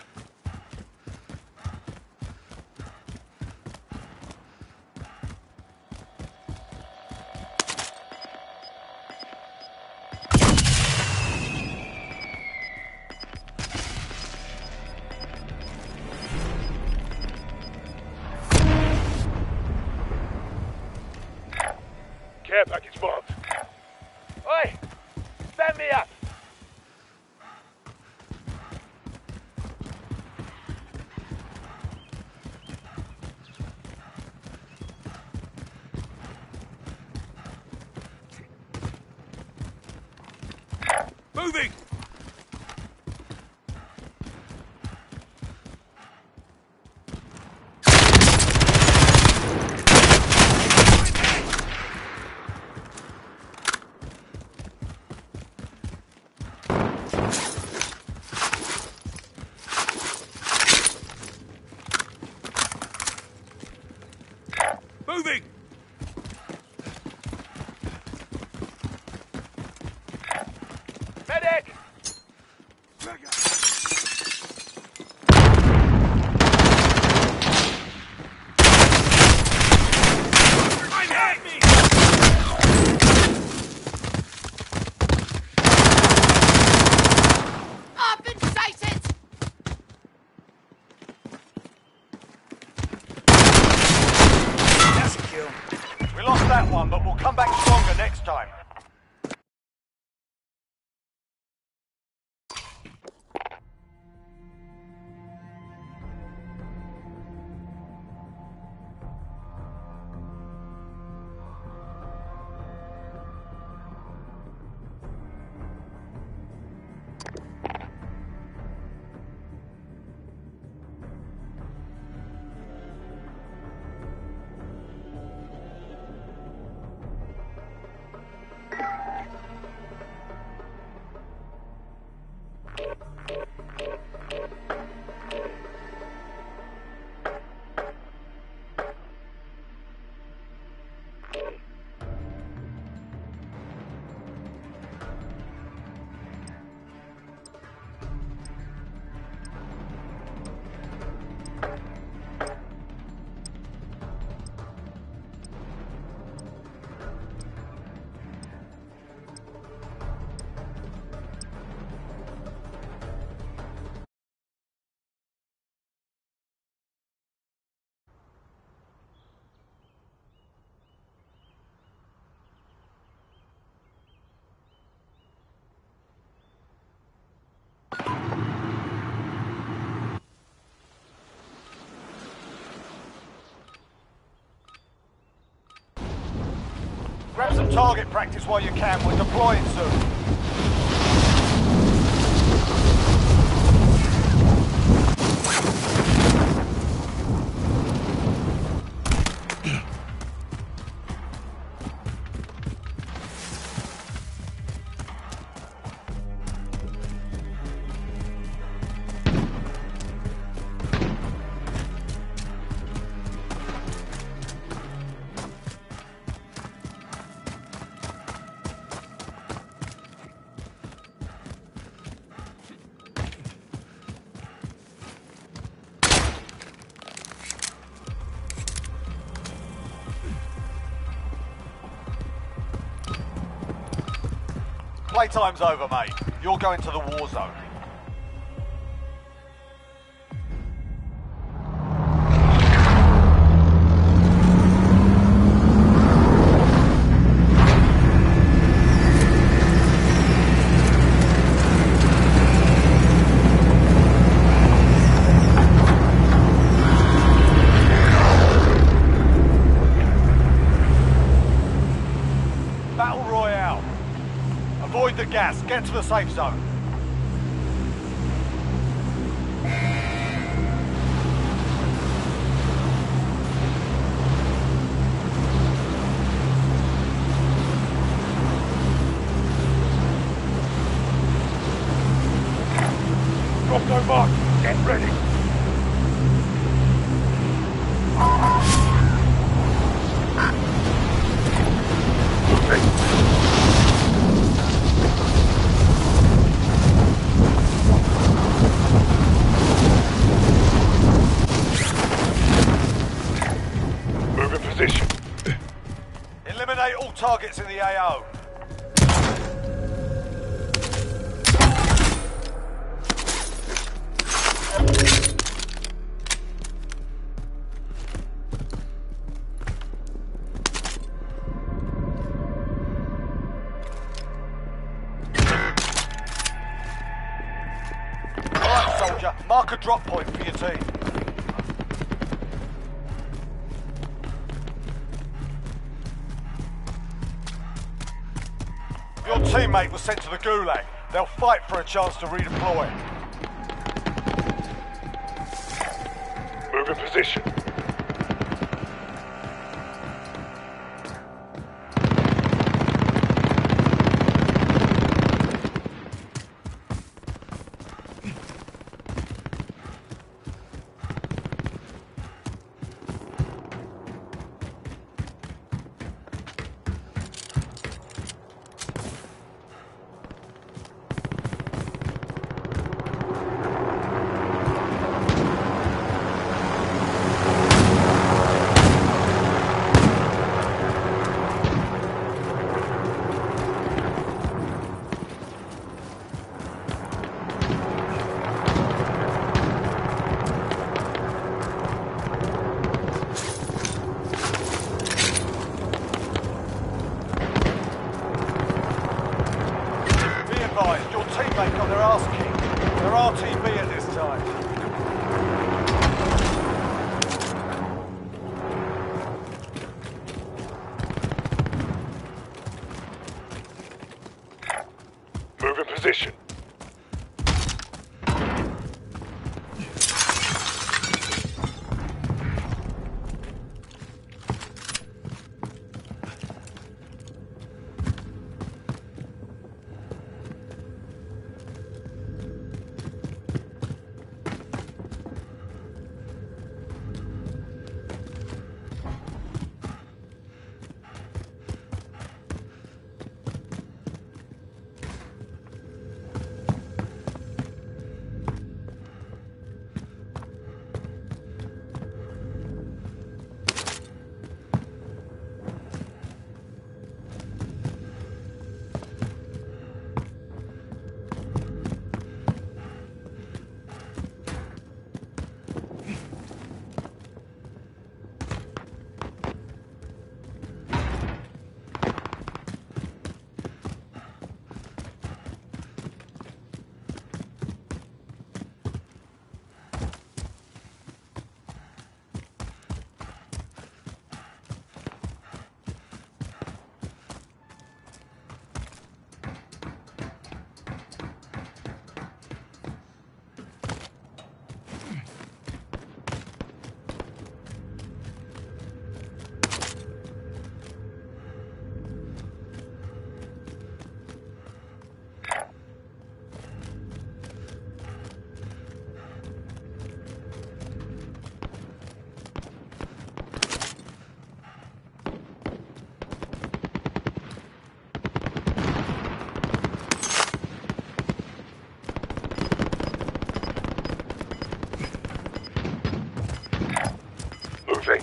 Care package marked. Oi! Stand me up! Moving! Moving! Medic! I'm hit me! I've been sighted! That's a kill. We lost that one, but we'll come back stronger next time. Grab some target practice while you can. We're deploying soon. Playtime's over, mate. You're going to the war zone. Battle Royale. Avoid the gas. Get to the safe zone. Drop no mark. Get ready. Move in position. Eliminate all targets in the AO. Alright, soldier. Mark a drop point for your team. Your teammate was sent to the Gulag. They'll fight for a chance to redeploy. Move in position. Your teammate got their ass kicked. They're RTB at this time. Move in position. Moving.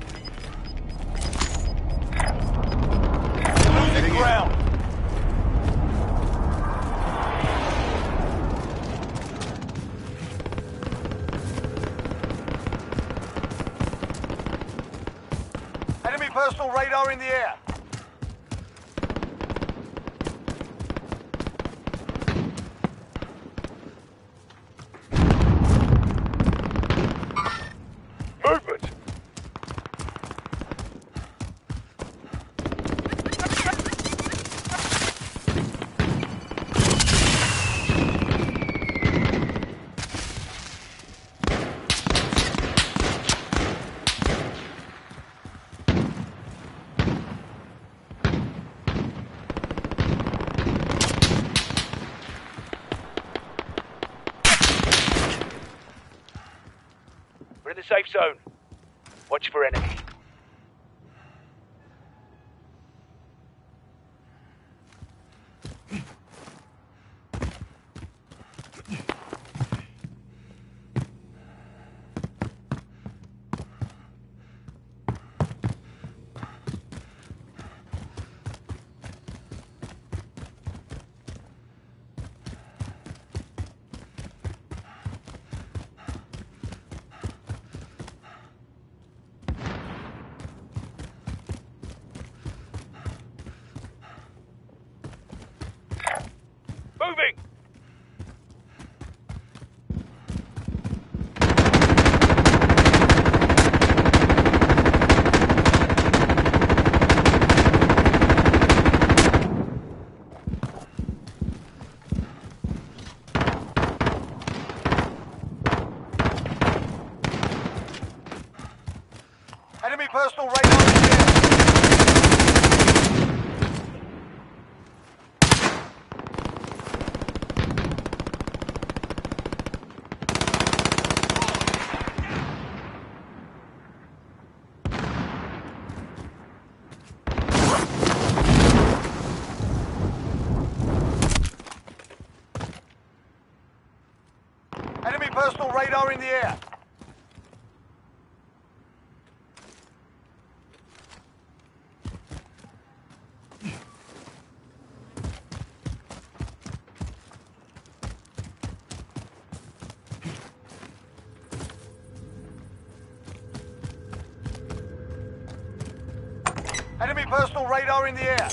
Losing ground. personal radar in the air. Movement! We're in the safe zone. Watch for enemy. Moving! Enemy personal radar in the air. Enemy personal radar in the air. Enemy personal radar in the air.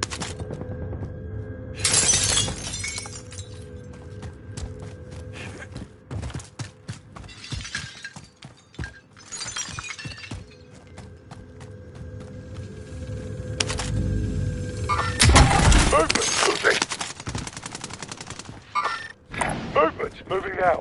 Movement! Moving now.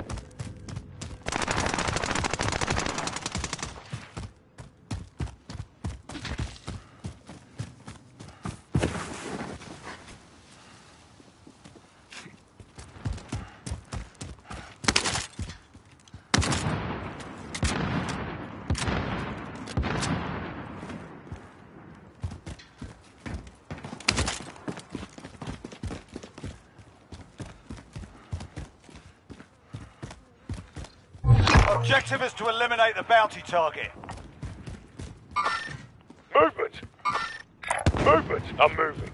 Objective is to eliminate the bounty target. Movement! Movement! I'm moving.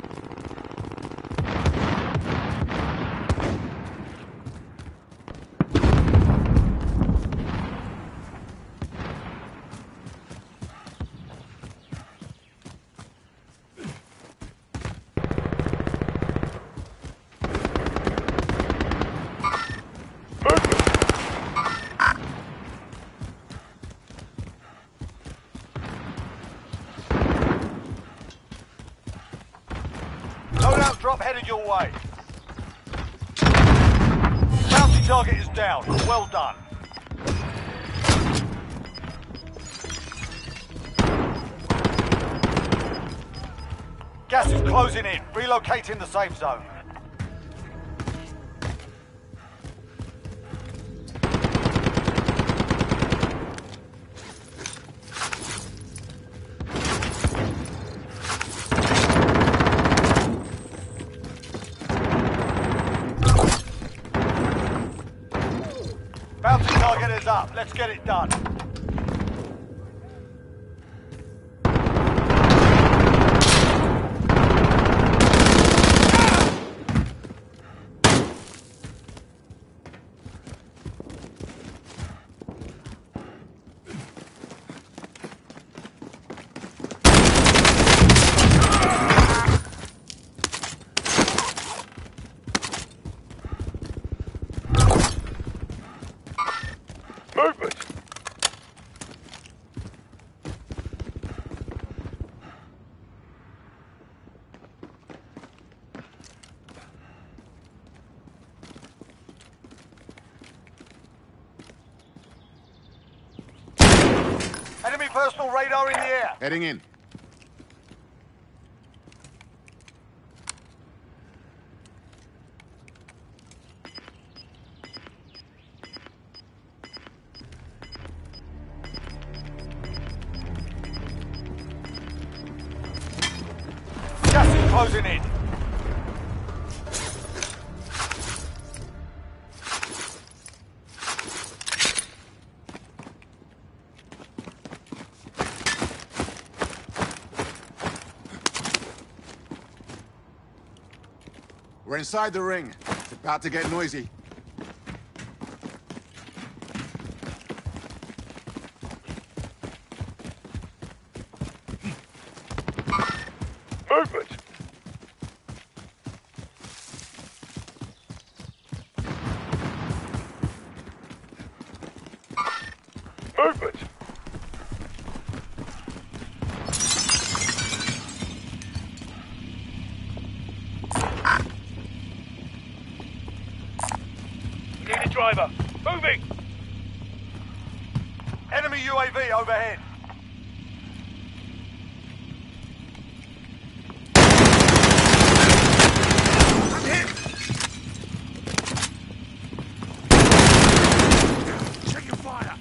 Loadout drop headed your way. Bounty target is down. Well done. Gas is closing in. Relocating the safe zone. Bounty target is up. Let's get it done. personal radar in the air. Heading in. Gas is closing in. We're inside the ring. It's about to get noisy. Movement! Movement! Need a driver. Moving! Enemy UAV overhead. I'm hit! Check your fire!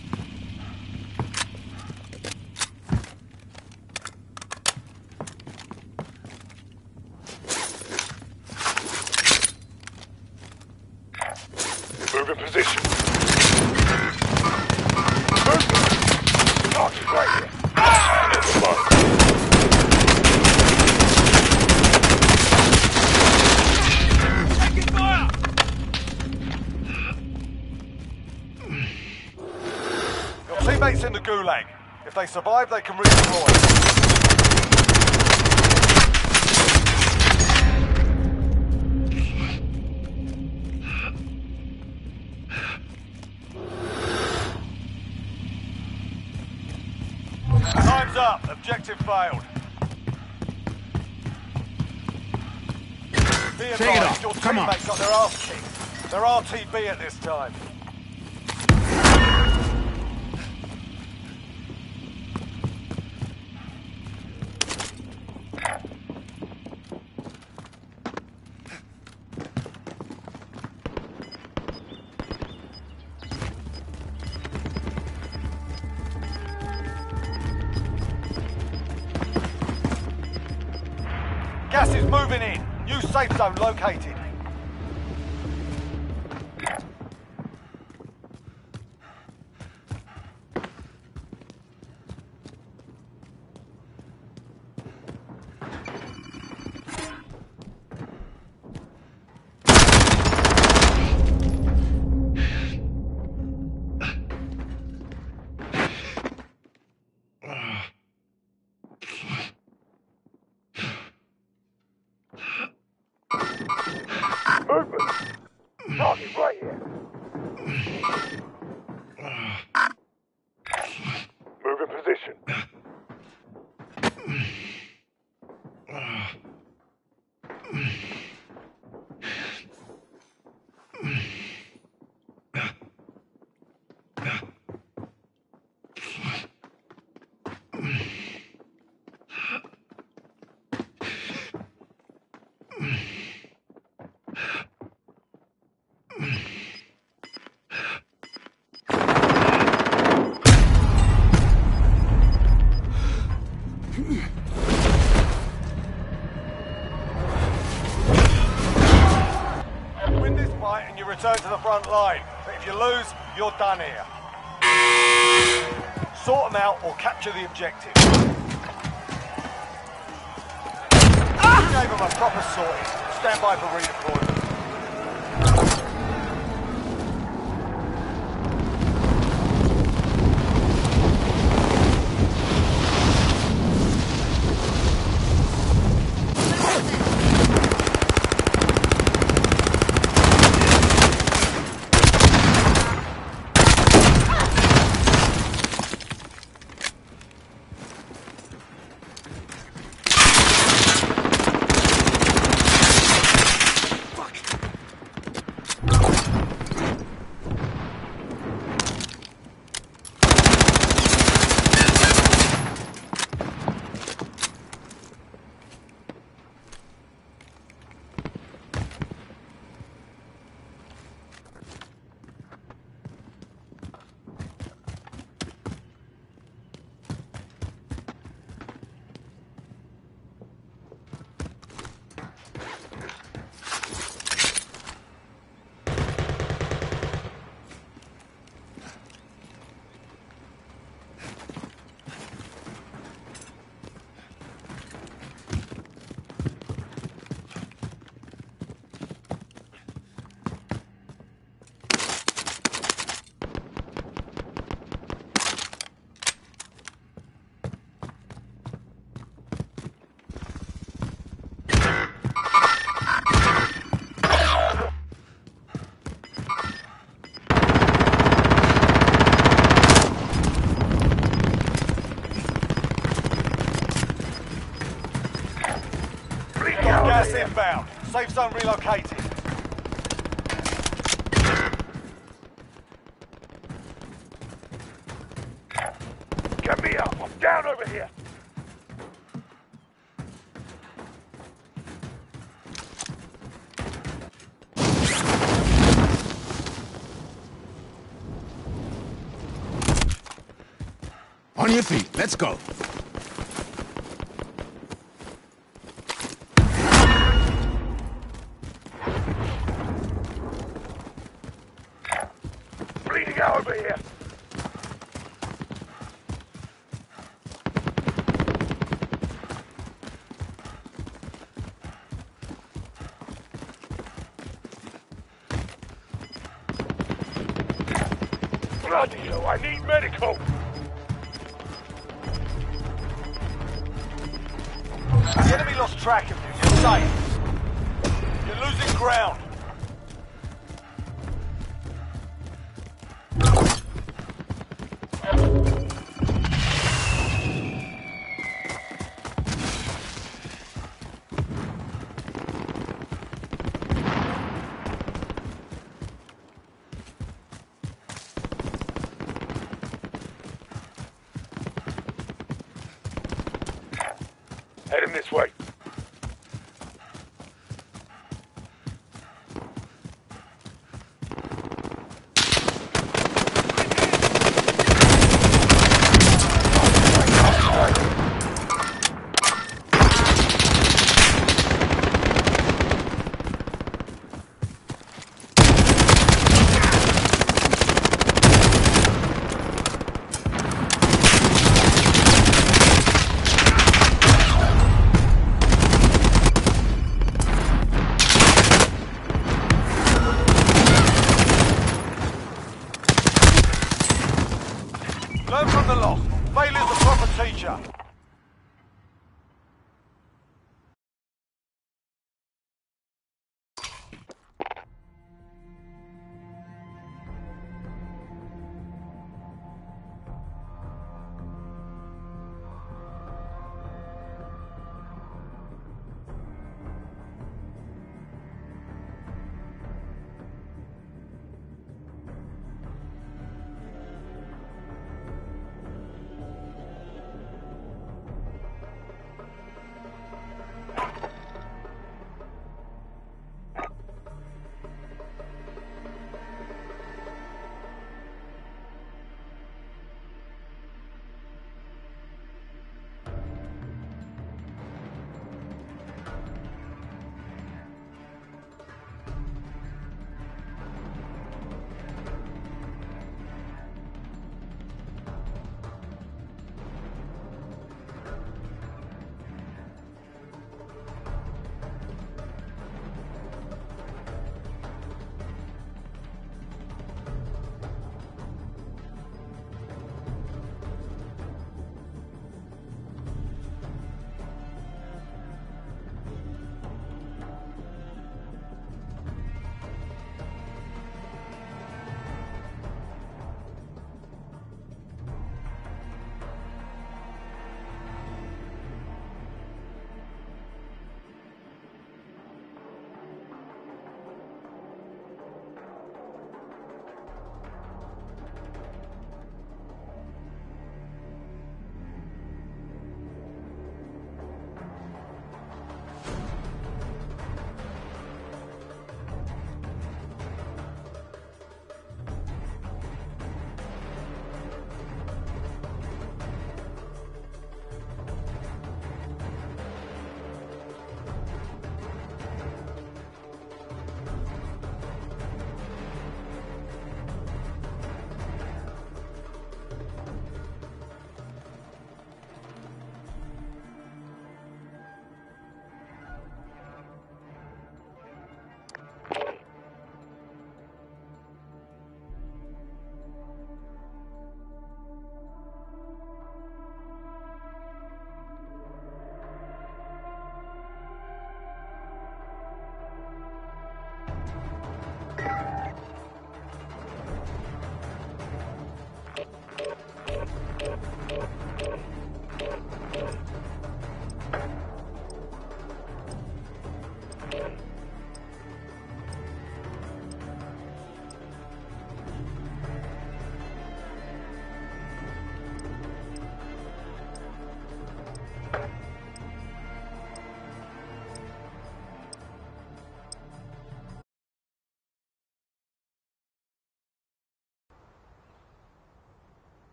Move in position. Movement! Target right here. Hit the mark. Taking fire! Your teammates in the gulag. If they survive, they can redeploy. Time's up. Objective failed. Be Take it advised, off. your Come on. teammates got their ass kicked. They're RTB at this time. Gas is moving in. New safe zone located. Movement! Target right here. Move in position. Win this fight and you return to the front line. But if you lose, you're done here. Sort them out or capture the objective. You gave them a proper sorting. Stand by for redeployment. Gas inbound. Safe zone relocated. Get me up. I'm down over here. On your feet, let's go. Bleeding out over here. Bloody hell, I need medical. The enemy lost track of you. You're safe. You're losing ground. Heading this way.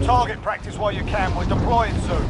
target practice while you can. We're deploying soon.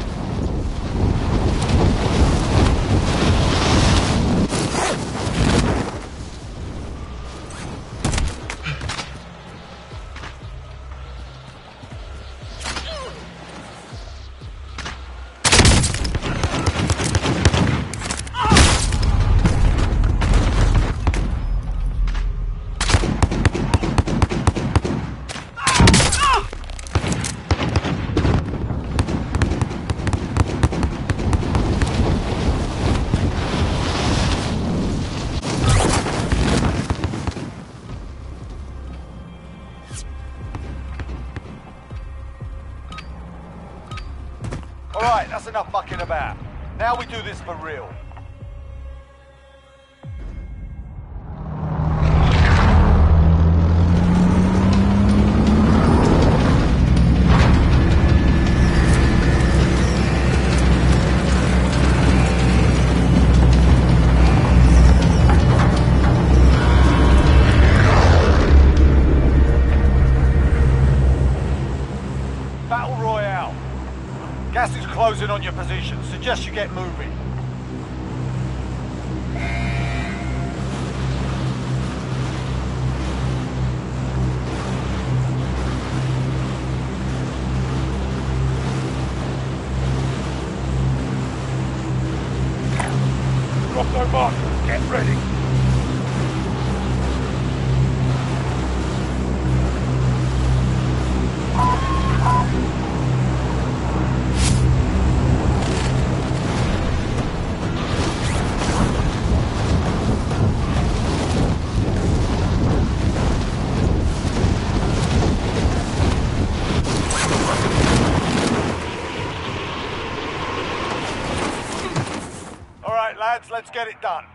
Alright, that's enough mucking about. Now we do this for real. Battle Royale. Gas is closing on your position. Suggest you get moving. Drop no markers. Get ready. Lads, let's get it done.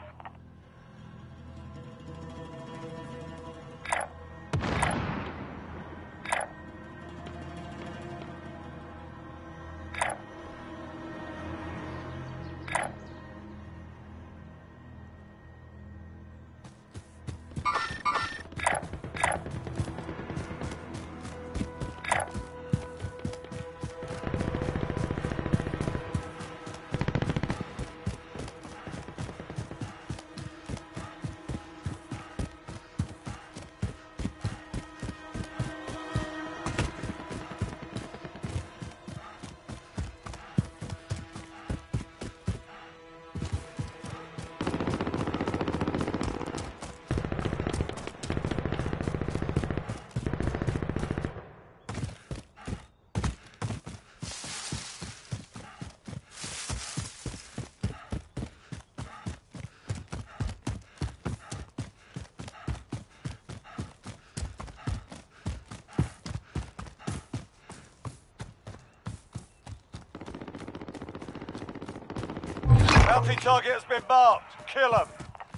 Bounty target has been marked. Kill him.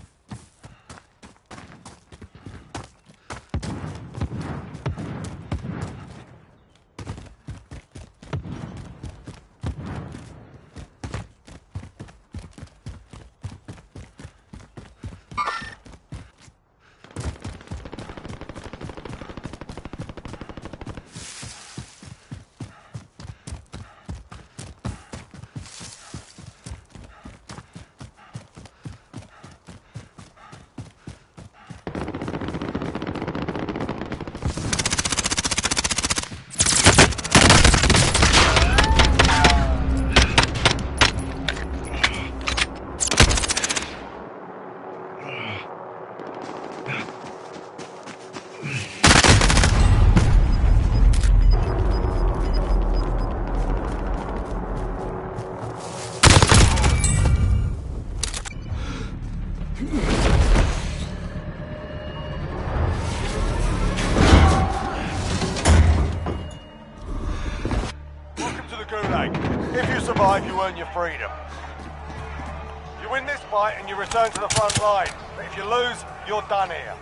If you survive, you earn your freedom. You win this fight and you return to the front line. But if you lose, you're done here.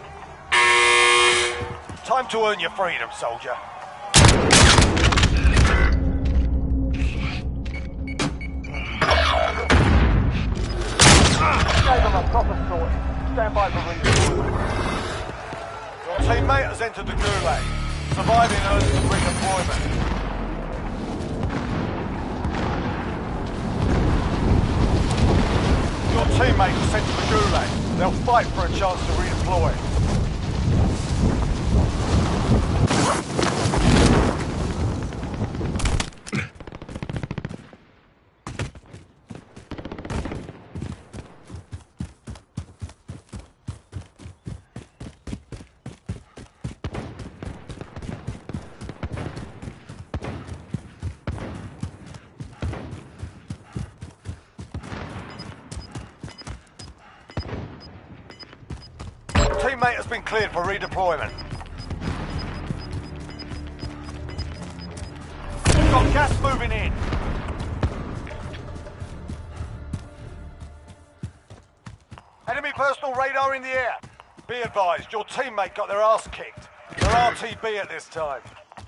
Time to earn your freedom, soldier. Gave them a proper sorting. Stand by for redeployment. Your teammate has entered the gulag. Surviving earns redeployment. teammate was sent to the gulag. They'll fight for a chance to redeploy. Teammate has been cleared for redeployment. We've got gas moving in. Enemy personal radar in the air. Be advised, your teammate got their ass kicked. They're RTB at this time.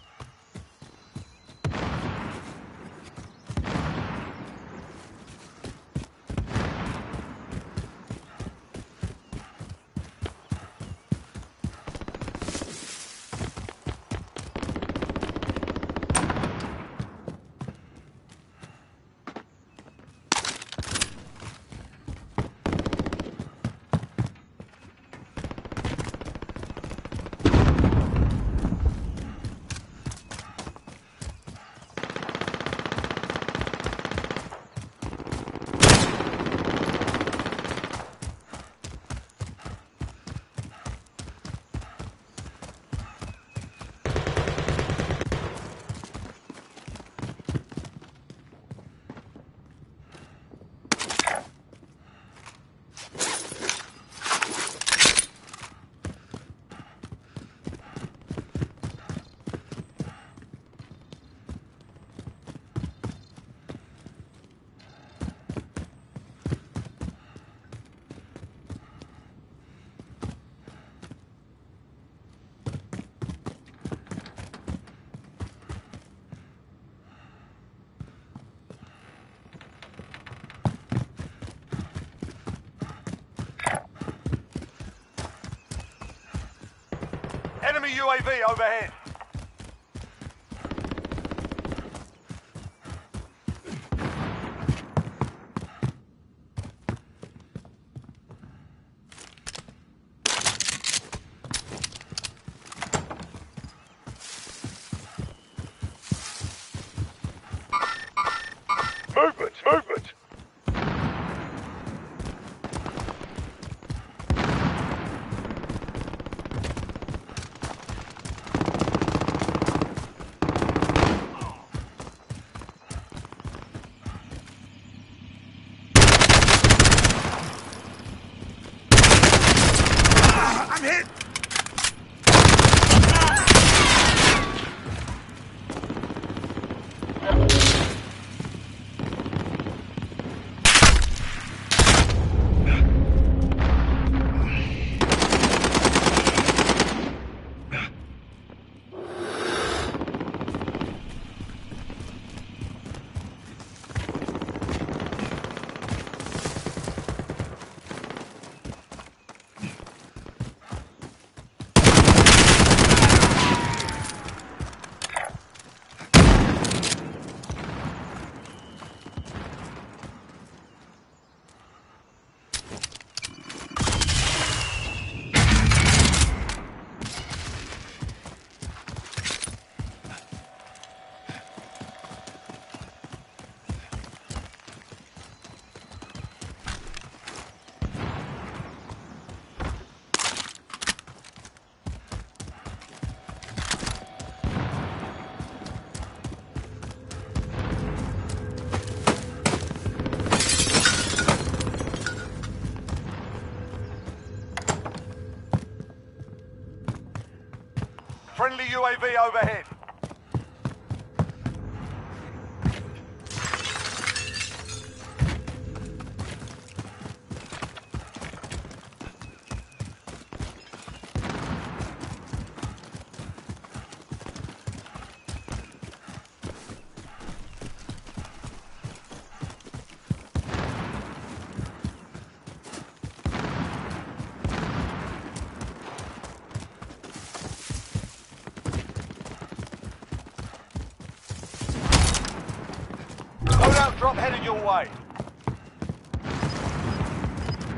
Enemy UAV overhead. Movement, movement. I'm hit! Friendly UAV overhead. Loadout drop headed your way.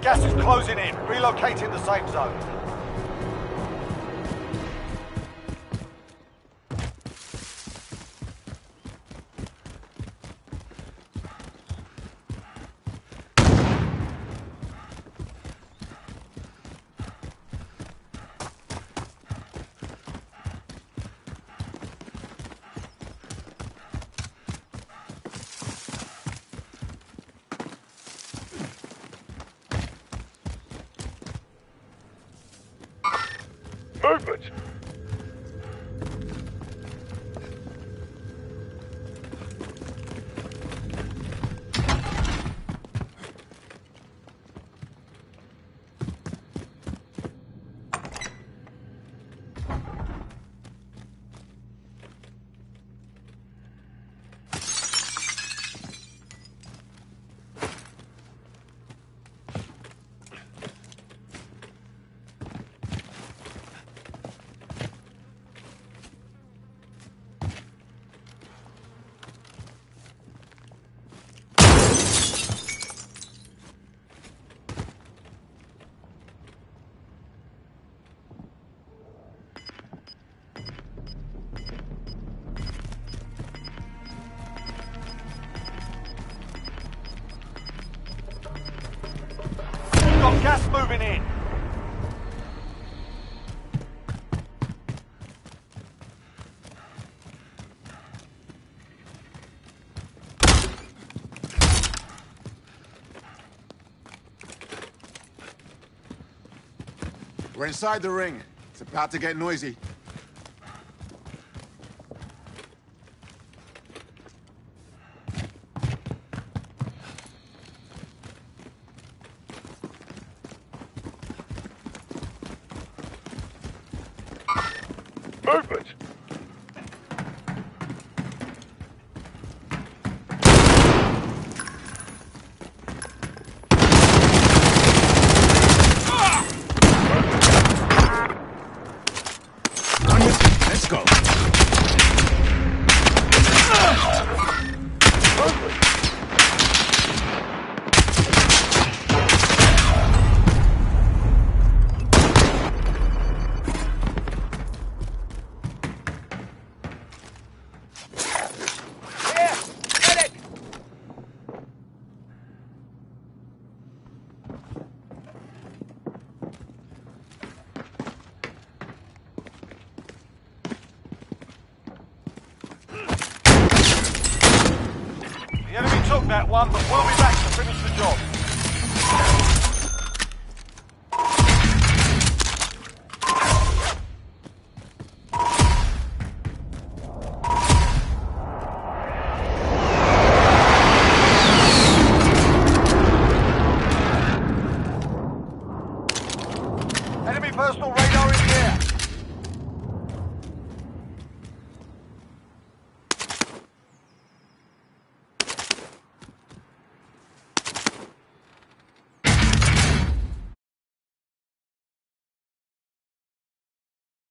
Gas is closing in. Relocating the safe zone. Movement! Got gas moving in. We're inside the ring. It's about to get noisy. Movement! Let's go. The enemy took that one, but we'll be back to finish the job. Enemy personal radar in the air.